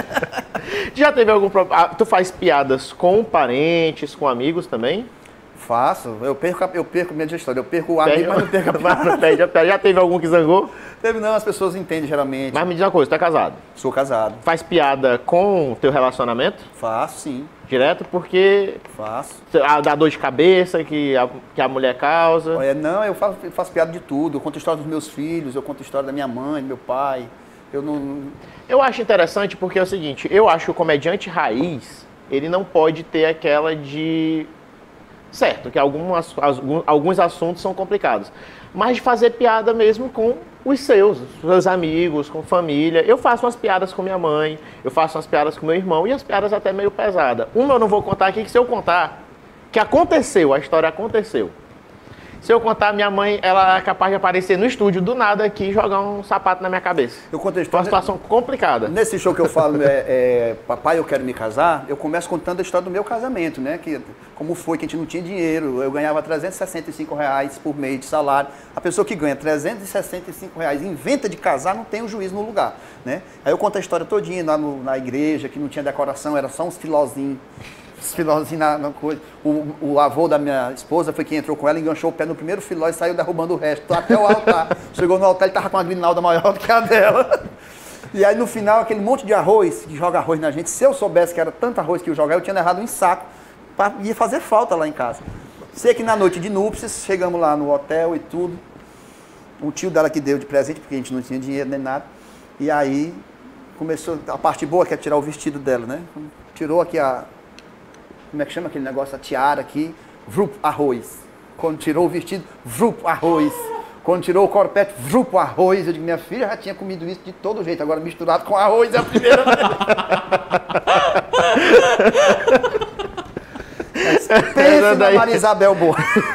Já teve algum problema? Ah, tu faz piadas com parentes, com amigos também? Faço, eu perco, a- eu perco minha história, eu perco o amigo, mas não perco a piada. Perde a piada. Já teve algum que zangou? Teve não, as pessoas entendem geralmente. Mas me diz uma coisa, tu é casado. Sou casado. Faz piada com o teu relacionamento? Faço, sim, Direto porque faço. a, dá dor de cabeça que a, que a mulher causa. Olha, não, eu faço, eu faço piada de tudo, eu conto a história dos meus filhos, eu conto a história da minha mãe, do meu pai. Eu não... Eu acho interessante porque é o seguinte, eu acho que o comediante raiz, ele não pode ter aquela de... Certo, que algumas, algum- alguns assuntos são complicados. Mas de fazer piada mesmo com os seus, os seus amigos, com família. Eu faço umas piadas com minha mãe, eu faço umas piadas com meu irmão e as piadas até meio pesadas. Uma eu não vou contar aqui, que se eu contar, que aconteceu, a história aconteceu. Se eu contar, minha mãe, ela é capaz de aparecer no estúdio do nada aqui e jogar um sapato na minha cabeça. Eu contei Foi uma situação complicada. Nesse show que eu falo, é, é, Papai, eu quero me casar, eu começo contando a história do meu casamento, né? Que, como foi que a gente não tinha dinheiro, eu ganhava trezentos e sessenta e cinco reais por mês de salário. A pessoa que ganha trezentos e sessenta e cinco reais inventa de casar, não tem um juiz no lugar, né? Aí eu conto a história todinha lá no, na igreja, que não tinha decoração, era só uns filozinhos. Os filózinhos na, na coisa. O, o avô da minha esposa foi quem entrou com ela, enganchou o pé no primeiro filó e saiu derrubando o resto, até o altar. Chegou no altar, ele tava com uma grinalda maior do que a dela. E aí no final, aquele monte de arroz, que joga arroz na gente, se eu soubesse que era tanto arroz que eu jogava, eu tinha errado em saco, pra, ia fazer falta lá em casa. Sei que na noite de núpcias, chegamos lá no hotel e tudo, o tio dela que deu de presente, porque a gente não tinha dinheiro nem nada, e aí começou, a parte boa que é tirar o vestido dela, né? Tirou aqui a... Como é que chama aquele negócio? A tiara aqui. Vrup, arroz. Quando tirou o vestido, vrup, arroz. Quando tirou o corpete, vrup, arroz. Eu digo, minha filha já tinha comido isso de todo jeito. Agora misturado com arroz é a primeira vez. Pensa na Maria Isabel boa.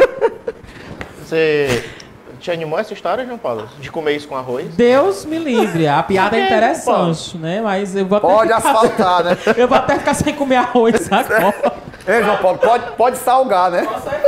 Você te animou essa história, João Paulo? De comer isso com arroz? Deus me livre, a piada é interessante, né? Mas eu vou até Pode ficar... asfaltar, né? Eu vou até ficar sem comer arroz agora. É, João Paulo, pode, pode salgar, né?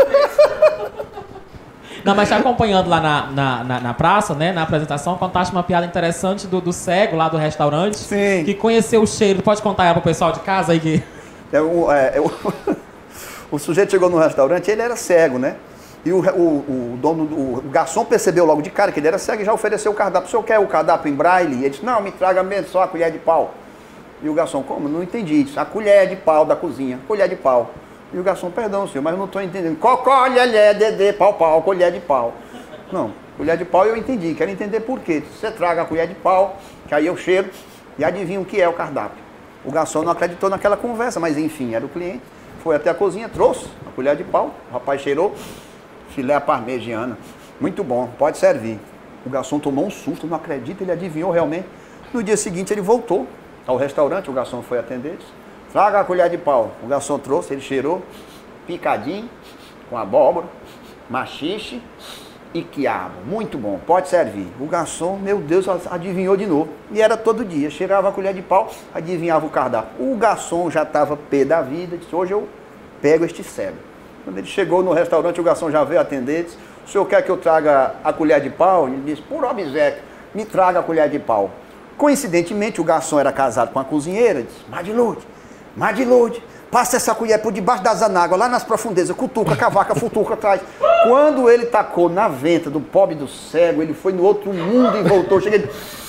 Não, mas tá acompanhando lá na, na, na, na praça, né? Na apresentação, contaste uma piada interessante do, do cego lá do restaurante. Sim. Que conheceu o cheiro. Pode contar ela pro pessoal de casa aí que... É, o, é, é, o, o sujeito chegou no restaurante, ele era cego, né? E o, o, o dono, o, o garçom percebeu logo de cara que ele era cego e já ofereceu o cardápio. O senhor quer o cardápio em braille? Ele disse, não, me traga mesmo só a colher de pau. E o garçom, como? Não entendi isso. A colher de pau da cozinha, colher de pau. E o garçom, perdão, senhor, mas eu não estou entendendo. Cocó, lelé, dedê, pau, pau, colher de pau. Não, colher de pau eu entendi, quero entender por quê. Você traga a colher de pau, que aí eu cheiro e adivinho o que é o cardápio. O garçom não acreditou naquela conversa, mas enfim, era o cliente. Foi até a cozinha, trouxe a colher de pau, o rapaz cheirou, filé à parmegiana. Muito bom, pode servir. O garçom tomou um susto, não acredita, ele adivinhou realmente. No dia seguinte ele voltou ao restaurante, o garçom foi atender, disse, traga a colher de pau. O garçom trouxe, ele cheirou, picadinho, com abóbora, machixe e quiabo. Muito bom, pode servir. O garçom, meu Deus, adivinhou de novo. E era todo dia, cheirava a colher de pau, adivinhava o cardápio. O garçom já estava pé da vida, disse, hoje eu pego este cego. Quando ele chegou no restaurante, o garçom já veio atender, disse, o senhor quer que eu traga a colher de pau? Ele disse, por obséquio, me traga a colher de pau. Coincidentemente, o garçom era casado com a cozinheira, disse, Madilude, Madilude, passa essa colher por debaixo das anáguas, lá nas profundezas, cutuca, cavaca, futuca, atrás. Quando ele tacou na venta do pobre do cego, ele foi no outro mundo e voltou, cheguei...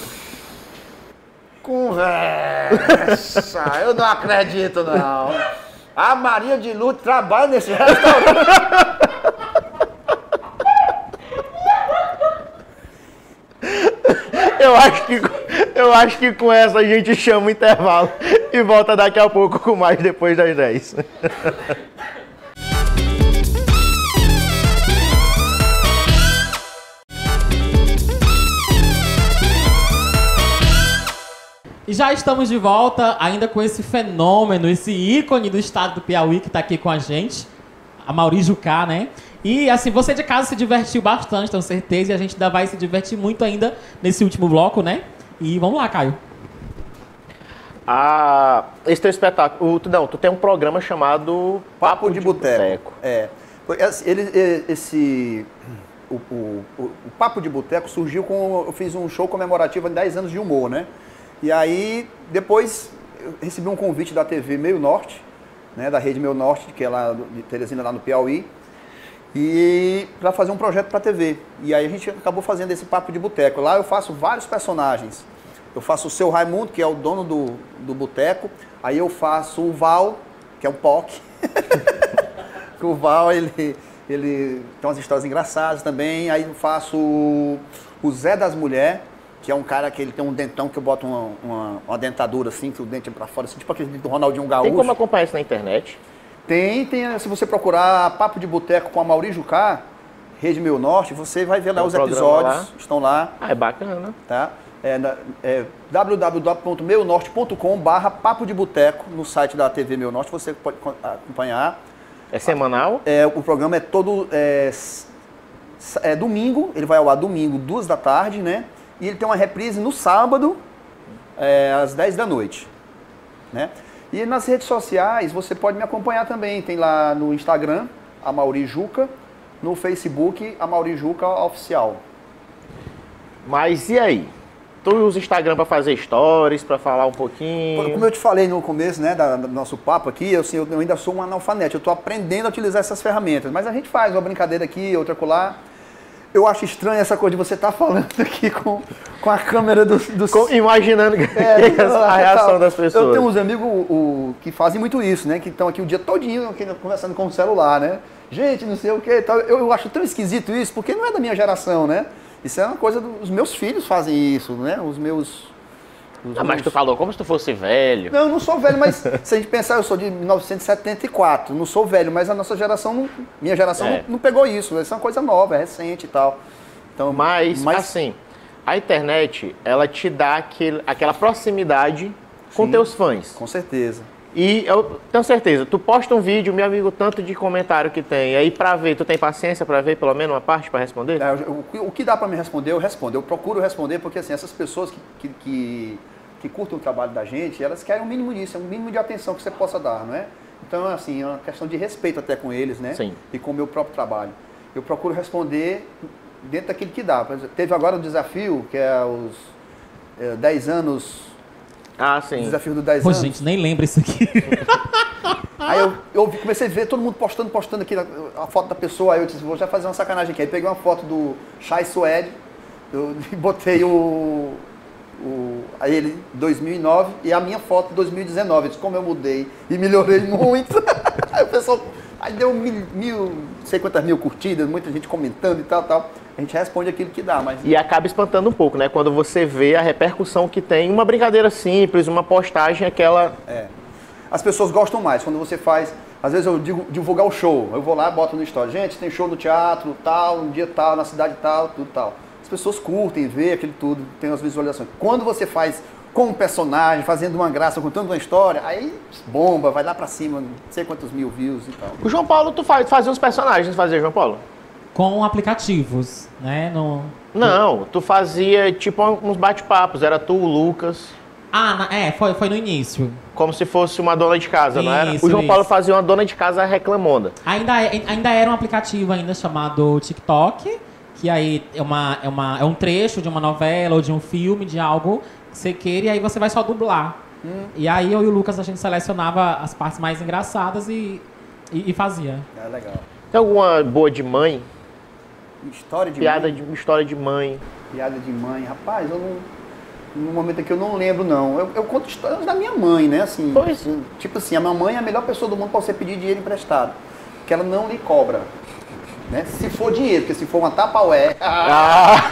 Conversa, eu não acredito não. A Maria de Lourdes trabalha nesse restaurante. Eu acho que, eu acho que com essa a gente chama o intervalo e volta daqui a pouco com mais depois das dez. E já estamos de volta, ainda com esse fenômeno, esse ícone do estado do Piauí que está aqui com a gente, a Mauri Jucá, né? E assim, você de casa se divertiu bastante, tenho certeza, e a gente ainda vai se divertir muito ainda nesse último bloco, né? E vamos lá, Caio. Ah, esse teu espetáculo, tu, não, tu tem um programa chamado Papo, Papo de, de Boteco. É, ele, esse, o, o, o, o Papo de Boteco surgiu com, eu fiz um show comemorativo de dez anos de humor, né? E aí, depois, eu recebi um convite da T V Meio Norte, né, da Rede Meio Norte, que é lá de Teresina, lá no Piauí, e para fazer um projeto para a T V. E aí a gente acabou fazendo esse Papo de Boteco. Lá eu faço vários personagens. Eu faço o Seu Raimundo, que é o dono do, do boteco. Aí eu faço o Val, que é um P O C. O Val, ele, ele tem umas histórias engraçadas também. Aí eu faço o, o Zé das Mulheres, que é um cara que ele tem um dentão que eu boto uma, uma, uma dentadura assim, que o dente é pra fora, assim, tipo aquele dente do Ronaldinho Gaúcho. Tem como acompanhar isso na internet? Tem, tem. Se você procurar Papo de Boteco com a Mauri Jucá, Rede Meio Norte, você vai ver lá tem os episódios, lá. Estão lá. Ah, é bacana. Tá? É, é w w w ponto meio norte ponto com barra Papo de Boteco, no site da T V Meio Norte, você pode acompanhar. É semanal? É, o programa é todo... É, é, domingo, ele vai ao ar domingo, duas da tarde, né? E ele tem uma reprise no sábado, é, às dez da noite, né? E nas redes sociais, você pode me acompanhar também. Tem lá no Instagram, Amaury Juca, no Facebook, Amaury Juca Oficial. Mas e aí? Tu usa o Instagram para fazer stories, para falar um pouquinho? Como eu te falei no começo, né, da- do nosso papo aqui, eu, assim, eu ainda sou um analfabete, eu estou aprendendo a utilizar essas ferramentas. Mas a gente faz uma brincadeira aqui, outra colar. Eu acho estranho essa coisa de você estar falando aqui com, com a câmera do... do... Com- imaginando É, a reação tal. das pessoas. Eu tenho uns amigos o, o, que fazem muito isso, né? Que estão aqui o dia todinho aqui, conversando com o celular, né? Gente, não sei o que tal. Eu, eu acho tão esquisito isso, porque não é da minha geração, né? Isso é uma coisa dos meus filhos fazem isso, né? Os meus... Os Ah, mas meus... tu falou como se tu fosse velho. Não, eu não sou velho, mas se a gente pensar, eu sou de mil novecentos e setenta e quatro, não sou velho, mas a nossa geração, não, minha geração É. não, não pegou isso, isso é uma coisa nova, é recente e tal. Então, Mas, assim, a internet, ela te dá aquele, aquela proximidade com Sim. teus fãs. com certeza. E eu tenho certeza, tu posta um vídeo, meu amigo, tanto de comentário que tem, aí pra ver, tu tem paciência pra ver pelo menos uma parte pra responder? É, o, o que dá para me responder, eu respondo. Eu procuro responder porque assim, essas pessoas que, que, que, que curtem o trabalho da gente, elas querem um mínimo disso, é um mínimo de atenção que você possa dar, não é? Então, assim, é uma questão de respeito até com eles, né? Sim. E com o meu próprio trabalho. Eu procuro responder dentro daquilo que dá. Por exemplo, teve agora o desafio, que é os é, dez anos, Ah, o sim. desafio dos dez Pô, anos. gente, nem lembra isso aqui. Aí eu, eu vi- comecei a ver todo mundo postando, postando aqui a, a foto da pessoa, aí eu disse, vou já fazer uma sacanagem aqui. Aí peguei uma foto do Chai Suede, eu botei o, o aí ele dois mil e nove e a minha foto dois mil e dezenove. Eu disse, como eu mudei e melhorei muito. Aí o pessoal, aí deu mil, mil, não sei quantas mil curtidas, muita gente comentando e tal, tal. A gente responde aquilo que dá, mas... E acaba espantando um pouco, né? Quando você vê a repercussão que tem uma brincadeira simples, uma postagem, aquela... É. As pessoas gostam mais quando você faz. Às vezes eu digo divulgar o show. Eu vou lá e boto no story. Gente, tem show no teatro, tal, um dia tal, na cidade tal, tudo tal. As pessoas curtem, vê aquilo tudo, tem as visualizações. Quando você faz com um personagem, fazendo uma graça, contando uma história, aí bomba, vai lá pra cima, não sei quantos mil views e tal. O João Paulo, tu faz, fazia uns personagens, fazia, João Paulo? Com aplicativos, né? No... Não, tu fazia tipo uns bate-papos, era tu, o Lucas, Ah, na- é, foi, foi no início. como se fosse uma dona de casa, não era? Isso, O João isso. Paulo fazia uma dona de casa reclamona. Ainda, é- ainda era um aplicativo ainda chamado TikTok, que aí é, uma, é, uma, é um trecho de uma novela ou de um filme, de algo que você queira, e aí você vai só dublar. Hum. E aí eu e o Lucas, a gente selecionava as partes mais engraçadas e, e, e fazia. É legal. Tem alguma boa de mãe? História de Piada mãe. de história de mãe. Piada de mãe. Rapaz, eu não... No momento aqui eu não lembro, não. Eu, eu conto histórias da minha mãe, né? Assim, Pois. assim, tipo assim, a minha mãe é a melhor pessoa do mundo para você pedir dinheiro emprestado. Que ela não lhe cobra. Né? Se for dinheiro, porque se for uma tapaué, Ah,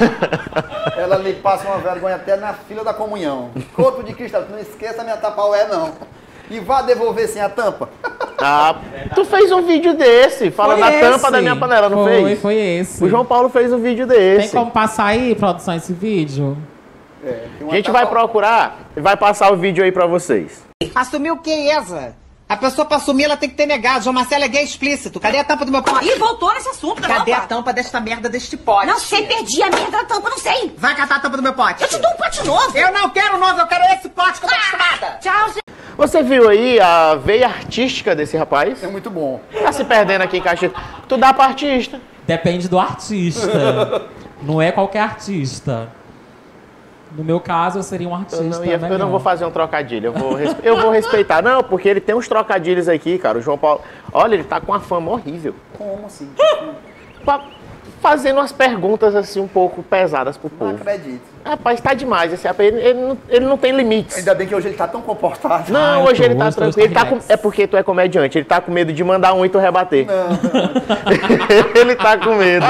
ela lhe passa uma vergonha até na fila da comunhão. Corpo de Cristo, não esqueça a minha tapaué, não. E vá devolver sem a tampa. ah, tu fez um vídeo desse, falando Foi da tampa esse. da minha panela, não foi, fez? Foi esse. O João Paulo fez um vídeo Tem desse. como passar aí, produção, esse vídeo? É, tem uma A gente vai tapa- procurar e vai passar o vídeo aí pra vocês. Assumir o que, Eza? A pessoa pra assumir, ela tem que ter negado. João Marcelo é gay explícito. Cadê a tampa do meu pote? Ih, voltou nesse assunto, Cadê caramba. a tampa desta merda deste pote? Não sei, perdi a merda da tampa, não sei. Vai catar a tampa do meu pote. Eu te dou um pote novo. Eu não quero novo, eu quero esse pote que eu tô acostumada. Tchau, gente. Você viu aí a veia artística desse rapaz? É muito bom. Tá se perdendo aqui em Caxias. Tu dá pra artista. Depende do artista. Não é qualquer artista. No meu caso, eu seria um artista Eu não, ia- eu melhor. não vou fazer um trocadilho, eu vou, res- eu vou respeitar. Não, porque ele tem uns trocadilhos aqui, cara. O João Paulo. Olha, ele tá com uma fama horrível. Como assim? Pa- Fazendo umas perguntas assim um pouco pesadas pro Não povo. acredito. Rapaz, tá demais esse rapaz. Ele, ele não, ele não tem limites. Ainda bem que hoje ele tá tão comportado. Não, Ah, eu hoje tô, ele tá hoje tô, tranquilo. Ele tá com- relax. é porque tu é comediante. Ele tá com medo de mandar um e tu rebater. Não, Ele tá com medo.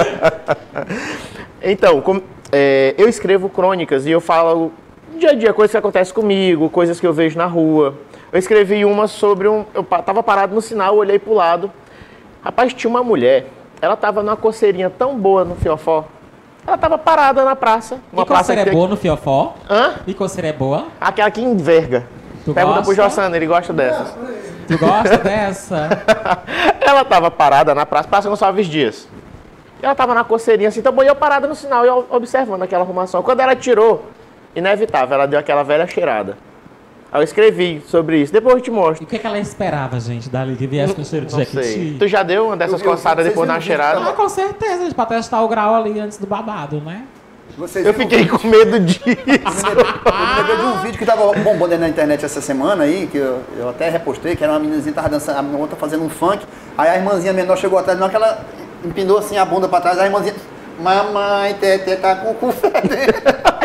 Então, com- é, eu escrevo crônicas e eu falo dia a dia, coisas que acontecem comigo, coisas que eu vejo na rua. Eu escrevi uma sobre um... Eu pa- tava parado no sinal, olhei pro lado. Rapaz, tinha uma mulher. Ela tava numa coceirinha tão boa no fiofó. Ela tava parada na praça. Uma E praça coceira é que- boa no fiofó? Hã? E coceira é boa? Aquela que enverga. Tu Pergunta pro gosta? Jossano, ele gosta dessas. Tu gosta dessa? Ela tava parada na praça, Praça Gonçalves Dias. E ela tava na coceirinha assim, então eu parada no sinal e eu observando aquela arrumação. Quando ela tirou, inevitável, ela deu aquela velha cheirada. Aí eu escrevi sobre isso, depois eu te mostro. E o que, é que ela esperava, gente, dali, que viesse com cheiro de Não sei. jequiti? Tu já deu uma dessas Eu vi, eu- coçadas vocês depois da viram o vídeo cheirada? Ah, com certeza, gente, pra testar o grau ali antes do babado, né? Vocês Eu viram o fiquei vídeo? com medo disso. Eu me lembrei de um vídeo que tava bombando aí na internet essa semana aí, que eu, eu até repostei, que era uma meninazinha que tava dançando, a outra fazendo um funk, aí a irmãzinha menor chegou atrás, não que ela empinou assim a bunda pra trás, a irmãzinha, mamãe, Tete tá com o cu fedendo.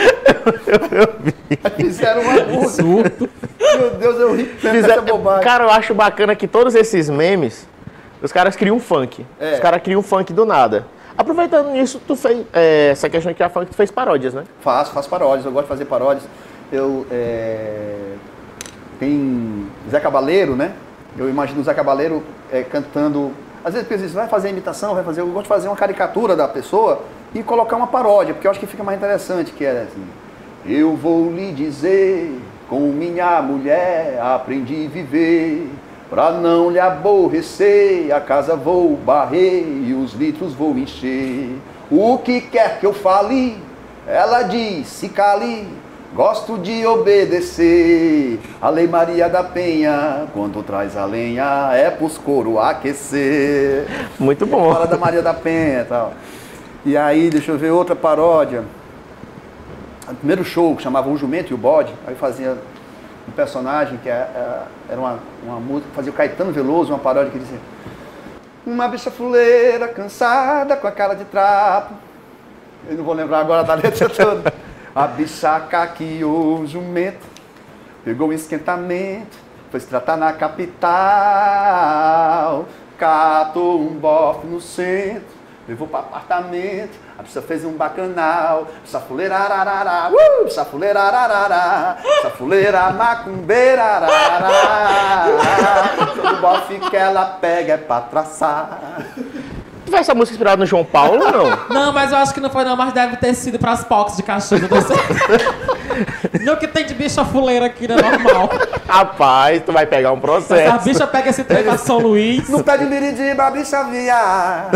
Aí fizeram uma música. Surto. Meu Deus, eu ri dessa Fizeram- bobagem. Cara, eu acho bacana que todos esses memes, os caras criam um funk. É. Os caras criam um funk do nada. Aproveitando nisso, tu fez, é, essa questão de criar funk, tu fez paródias, né? Faço, faço paródias, eu gosto de fazer paródias. Eu, é... Tem Zé Cabaleiro, né? Eu imagino o Zé Cabaleiro é, cantando. Às vezes pensa isso, vai fazer imitação, vai fazer. Eu gosto de fazer uma caricatura da pessoa e colocar uma paródia, porque eu acho que fica mais interessante, que é assim. Eu vou lhe dizer, com minha mulher aprendi a viver. Pra não lhe aborrecer, a casa vou barrer e os litros vou encher. O que quer que eu fale, ela diz, se cale, gosto de obedecer. A Lei Maria da Penha, quando traz a lenha, é pros couro aquecer. Muito bom. Fala da Maria da Penha e tal. E aí, deixa eu ver outra paródia. O primeiro show, que chamava O Jumento e o Bode, aí fazia um personagem que é, é, era uma, uma música, fazia o Caetano Veloso, uma paródia que dizia: uma bicha fuleira, cansada, com a cara de trapo. Eu não vou lembrar agora da letra toda. A bicha caqueou o jumento, pegou o esquentamento, foi se tratar na capital, catou um bofe no centro, levou para apartamento. A bicha fez um bacanal, bicha fuleira, ararará, uh, bicha fuleira, ararará, bicha fuleira, macumbeira, ararará. Todo bofe que ela pega é pra traçar. Tu fez essa música inspirada no João Paulo ou não? Não, mas eu acho que não foi não, mas deve ter sido pras Pox de Caxias, eu tenho certeza. No que tem de bicha fuleira aqui, não é normal. Rapaz, tu vai pegar um A processo. bicha pega esse trem pra São Luís. No pé de Miridiba, a bicha via.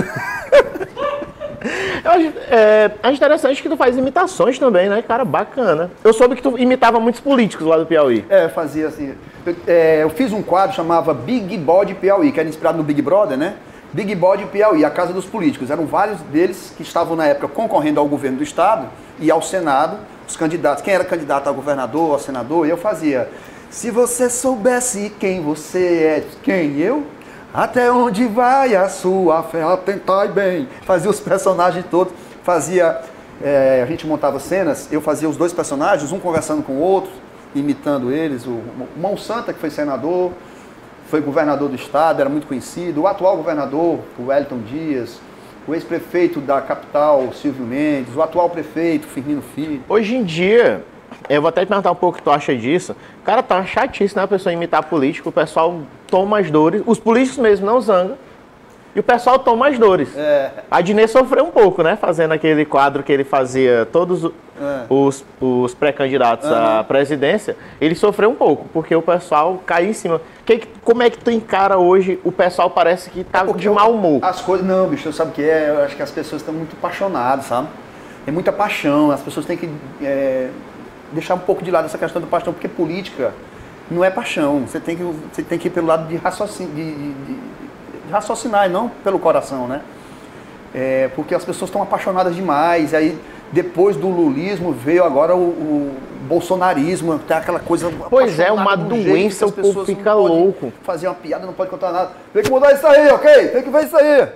Eu acho, é, é interessante que tu faz imitações também, né, cara? Bacana. Eu soube que tu imitava muitos políticos lá do Piauí. É, eu fazia assim. Eu, é, eu fiz um quadro chamava Big Bode Piauí, que era inspirado no Big Brother, né? Big Bode Piauí, a casa dos políticos. Eram vários deles que estavam na época concorrendo ao governo do estado e ao Senado, os candidatos. Quem era candidato a governador, a senador, e eu fazia: se você soubesse quem você é, quem eu? Até onde vai a sua fé? Atentai bem. Fazia os personagens todos, fazia, é, a gente montava cenas, eu fazia os dois personagens, um conversando com o outro, imitando eles. O, o Mão Santa, que foi senador, foi governador do estado, era muito conhecido. O atual governador, o Wellington Dias, o ex-prefeito da capital, o Silvio Mendes, o atual prefeito, Firmino Filho. Hoje em dia, eu vou até te perguntar um pouco o que tu acha disso. Cara, tá uma chatice, né? A pessoa imitar político, o pessoal toma as dores. Os políticos mesmo não zangam. E o pessoal toma as dores. É. A Dinê sofreu um pouco, né? Fazendo aquele quadro que ele fazia todos o- É. os, os pré-candidatos à presidência. Ele sofreu um pouco, porque o pessoal caiu em cima. Que, como é que tu encara hoje? O pessoal parece que tá Porque de mau humor. As coisas, não, bicho, sabe o que é? Eu acho que as pessoas estão muito apaixonadas, sabe? Tem muita paixão, as pessoas têm que é, deixar um pouco de lado essa questão da paixão, porque política não é paixão. Você tem que, você tem que ir pelo lado de, raciocin, de, de, de, de raciocinar e não pelo coração, né? É, porque as pessoas estão apaixonadas demais. Aí, depois do lulismo, veio agora o, o bolsonarismo, tem aquela coisa. Pois é, uma apaixonada de um jeito doença, que as o povo pessoas não fica podem louco. fazer uma piada, não pode contar nada. Tem que mudar isso aí, ok? Tem que ver isso aí.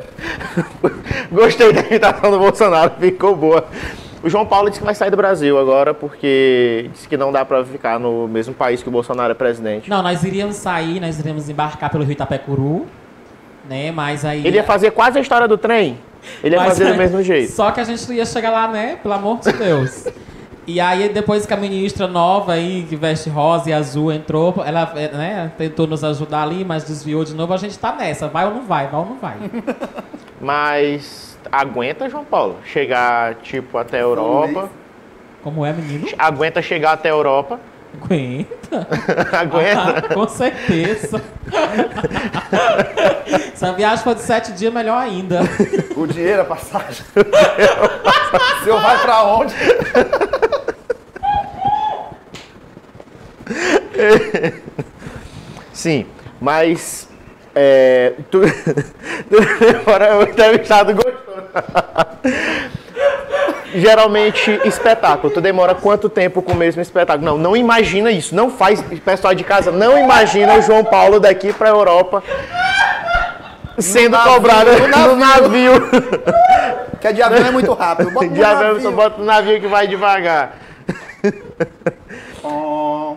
Gostei da imitação do Bolsonaro, ficou boa. O João Paulo disse que vai sair do Brasil agora porque disse que não dá pra ficar no mesmo país que o Bolsonaro é presidente. Não, nós iríamos sair, nós iríamos embarcar pelo Rio Itapecuru, né? Mas aí. Ele ia fazer quase a história do trem. Ele ia Mas fazer aí- do mesmo jeito. Só que a gente ia chegar lá, né? Pelo amor de Deus. E aí, depois que a ministra nova aí, que veste rosa e azul, entrou, ela né, tentou nos ajudar ali, mas desviou de novo. A gente tá nessa. Vai ou não vai? Vai ou não vai? Mas aguenta, João Paulo, chegar tipo até a Europa. Como é, menino? Aguenta chegar até a Europa Aguenta. Aguenta? Ah, com certeza. Se a viagem for de sete dias, melhor ainda. O dinheiro, a passagem. O senhor vai pra onde? Sim, mas é, tu, agora o entrevistado gostou. Geralmente, espetáculo. Tu demora quanto tempo com o mesmo espetáculo? Não, não imagina isso. Não faz, pessoal de casa, não imagina o João Paulo daqui pra Europa sendo navio, cobrado no no navio. Porque de avião é muito rápido. Bota no De avião, navio. só bota no navio que vai devagar. Oh.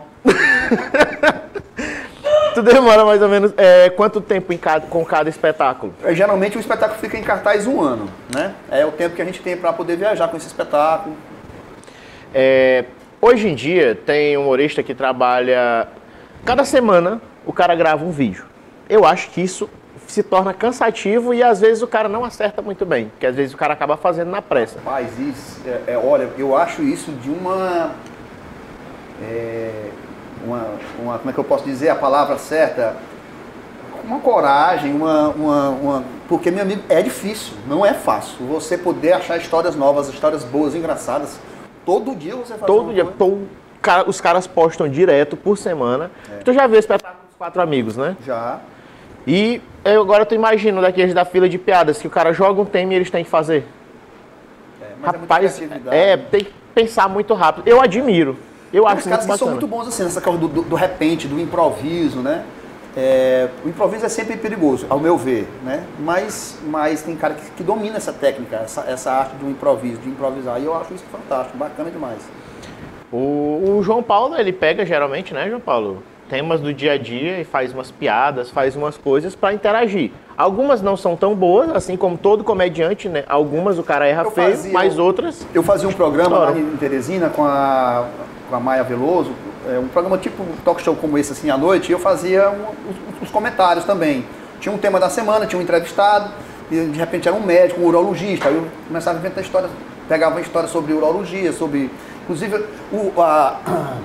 Tu demora mais ou menos é, quanto tempo em cada, com cada espetáculo? É, geralmente o espetáculo fica em cartaz um ano, né? É o tempo que a gente tem para poder viajar com esse espetáculo. É, hoje em dia tem um humorista que trabalha... Cada semana o cara grava um vídeo. Eu acho que isso se torna cansativo e às vezes o cara não acerta muito bem. Porque às vezes o cara acaba fazendo na pressa. Mas isso, é, é, olha, eu acho isso de uma... É, uma, uma... Como é que eu posso dizer a palavra certa? Uma coragem, uma, uma, uma... Porque, meu amigo, é difícil, não é fácil. Você poder achar histórias novas, histórias boas, engraçadas. Todo dia você faz Todo dia. Tô, cara, os caras postam direto por semana. É. Tu já viu o espetáculo dos Quatro Amigos, né? Já. E eu, agora tu imagina daqueles da fila de piadas, que o cara joga um tema e eles têm que fazer. É, mas Rapaz, é, é, tem que pensar muito rápido. Eu admiro. Eu Tem acho uns caras muito que são bacana. muito bons assim, nessa coisa do, do, do repente, do improviso, né? É, o improviso é sempre perigoso, ao meu ver, né? Mas, mas tem cara que, que domina essa técnica, essa, essa arte do improviso, de improvisar. E eu acho isso fantástico, bacana demais. O, o João Paulo, ele pega geralmente, né, João Paulo? Temas do dia a dia e faz umas piadas, faz umas coisas para interagir. Algumas não são tão boas, assim como todo comediante, né? Algumas o cara erra Eu feio, fazia- mas outras... Eu fazia um programa Claro. lá em Teresina com a, com a Maia Veloso, é, um programa tipo um talk show como esse, assim, à noite, e eu fazia um, os, os comentários também. Tinha um tema da semana, tinha um entrevistado, e de repente era um médico, um urologista, aí eu começava a inventar histórias, pegava uma história sobre urologia, sobre... Inclusive, o, a,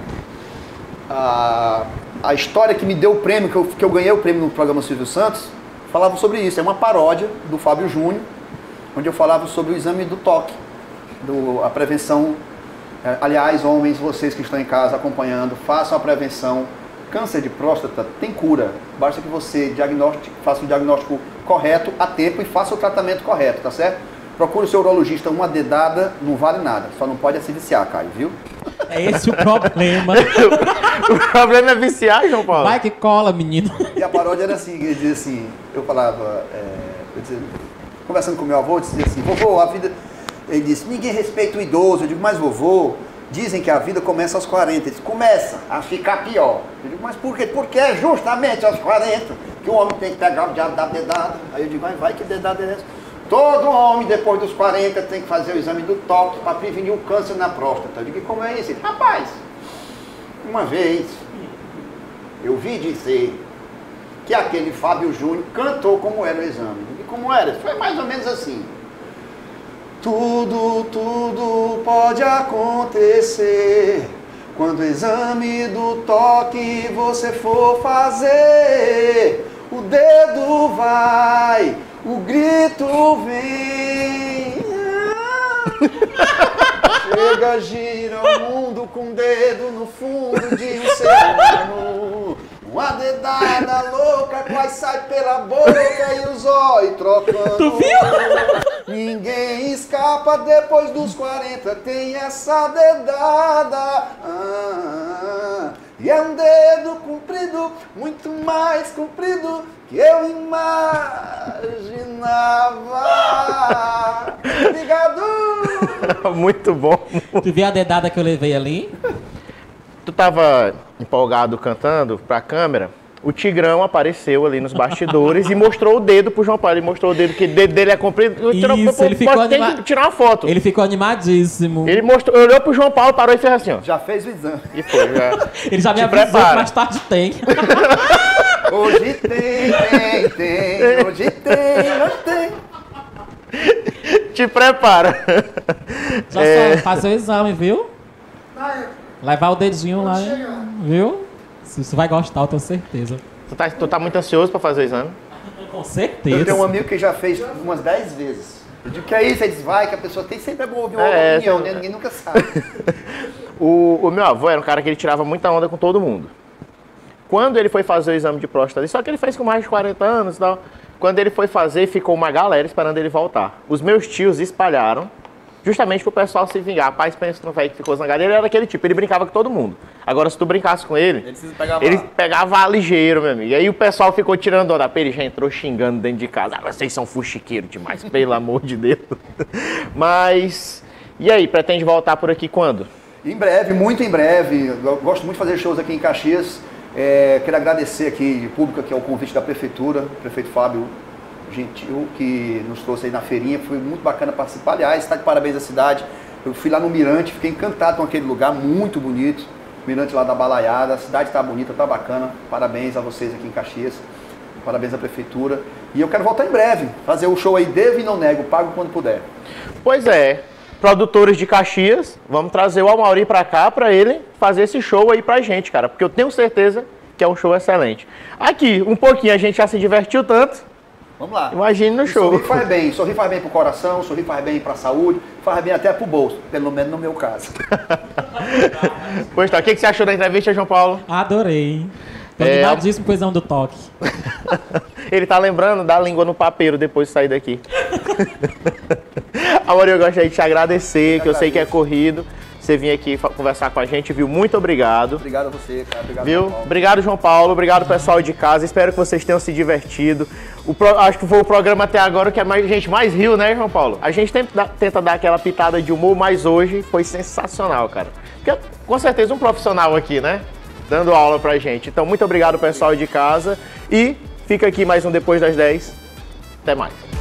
a, a história que me deu o prêmio, que eu, que eu ganhei o prêmio no programa Silvio Santos, falava sobre isso. É uma paródia do Fábio Júnior, onde eu falava sobre o exame do toque, do, a prevenção. É, aliás, homens, vocês que estão em casa acompanhando, façam a prevenção. Câncer de próstata tem cura. Basta que você diagnostique, faça o diagnóstico correto, a tempo, e faça o tratamento correto, tá certo? Procure o seu urologista, uma dedada não vale nada. Só não pode se viciar, Caio, viu? É esse o problema. O problema é viciar, João Paulo. Vai que cola, menino. E a paródia era assim, ele dizia assim, eu falava, é, eu dizia, conversando com meu avô, eu dizia assim, vovô, a vida... Ele disse, ninguém respeita o idoso. Eu digo, mas vovô, dizem que a vida começa aos quarenta. Ele disse, começa a ficar pior. Eu digo, mas por quê? Porque é justamente aos quarenta que o homem tem que pegar o diabo da dedada. Aí eu digo, mas vai que dedada é essa? Todo homem, depois dos quarenta, tem que fazer o exame do toque para prevenir o câncer na próstata. Eu digo, e como é isso? Ele, rapaz, uma vez eu vi dizer que aquele Fábio Júnior cantou como era o exame. Eu digo, como era? Foi mais ou menos assim. Tudo, tudo pode acontecer quando o exame do toque você for fazer. O dedo vai, o grito vem. Chega, gira o mundo com o dedo no fundo de um ser humano. Uma dedada louca quase sai pela boca e os olhos trocando. Tu viu? Ninguém escapa depois dos quarenta, tem essa dedada. Ah, e é um dedo comprido, muito mais comprido que eu imaginava. Obrigado! Muito bom. Tu viu a dedada que eu levei ali? Tu tava empolgado cantando pra câmera, o Tigrão apareceu ali nos bastidores e mostrou o dedo pro João Paulo. Ele mostrou o dedo, que o dedo dele é comprido. Isso, Tirou- ele ficou tem anima- que tirar uma foto. Ele, Ele ficou animadíssimo. mostrou, olhou pro João Paulo, parou e fez assim, ó. Já fez o exame. E foi, já. Ele já me Te avisou que prepara. mais tarde tem. Hoje tem, tem, tem, hoje tem, hoje tem. Te prepara. Já É. só fazer o exame, viu? Levar o dedinho lá, viu? Você vai gostar, eu tenho certeza. Tu tá, tu tá muito ansioso pra fazer o exame? Com certeza. Eu tenho um amigo que já fez umas dez vezes. Eu digo que é isso, eles vai, que a pessoa tem sempre bom ouvir uma É, opinião, essa- né? Ninguém nunca sabe. O, o meu avô era um cara que ele tirava muita onda com todo mundo. Quando ele foi fazer o exame de próstata, só que ele fez com mais de quarenta anos e tal. Quando ele foi fazer, ficou uma galera esperando ele voltar. Os meus tios espalharam, justamente pro pessoal se vingar. Rapaz, pensa no velho que ficou zangado. Ele era aquele tipo, ele brincava com todo mundo. Agora, se tu brincasse com ele, Ele se pegava- ele pegava ligeiro, meu amigo. E aí o pessoal ficou tirando onda. Ele já entrou xingando dentro de casa. Ah, vocês são fuxiqueiros demais, pelo amor de Deus. Mas, e aí, pretende voltar por aqui quando? Em breve, muito em breve. Eu gosto muito de fazer shows aqui em Caxias. É, quero agradecer aqui de público aqui ao convite da Prefeitura, o prefeito Fábio Gentil, que nos trouxe aí na feirinha. Foi muito bacana participar. Aliás, está de parabéns à cidade. Eu fui lá no Mirante, fiquei encantado com aquele lugar, muito bonito. Mirante lá da Balaiada, a cidade está bonita, está bacana. Parabéns a vocês aqui em Caxias. Parabéns à Prefeitura. E eu quero voltar em breve, fazer o show aí, devo e não nego, pago quando puder. Pois é, produtores de Caxias, vamos trazer o Amauri pra cá pra ele fazer esse show aí pra gente, cara, porque eu tenho certeza que é um show excelente. Aqui, um pouquinho a gente já se divertiu tanto, Vamos lá. imagine no E show. Sorrir faz bem, sorrir faz bem pro coração, sorrir faz bem pra saúde, faz bem até pro bolso, pelo menos no meu caso. Pois tá, o que que você achou da entrevista, João Paulo? Adorei. Tô É, animadíssimo com o exame do toque. Ele tá lembrando da língua no papeiro depois de sair daqui. Amauri, eu gostaria de te agradecer, que eu sei que é corrido. Você vir aqui fa- conversar com a gente, viu? Muito obrigado. Obrigado a você, cara. Obrigado, Viu? João Paulo. Obrigado, João Paulo. Obrigado, pessoal de casa. Espero que vocês tenham se divertido. O pro- Acho que foi o programa até agora que a mais- gente mais riu, né, João Paulo? A gente tenta, dar- tenta dar aquela pitada de humor, mas hoje foi sensacional, cara. Porque, com certeza, um profissional aqui, né? Dando aula pra gente. Então, muito obrigado, pessoal de casa. E fica aqui mais um Depois das dez. Até mais.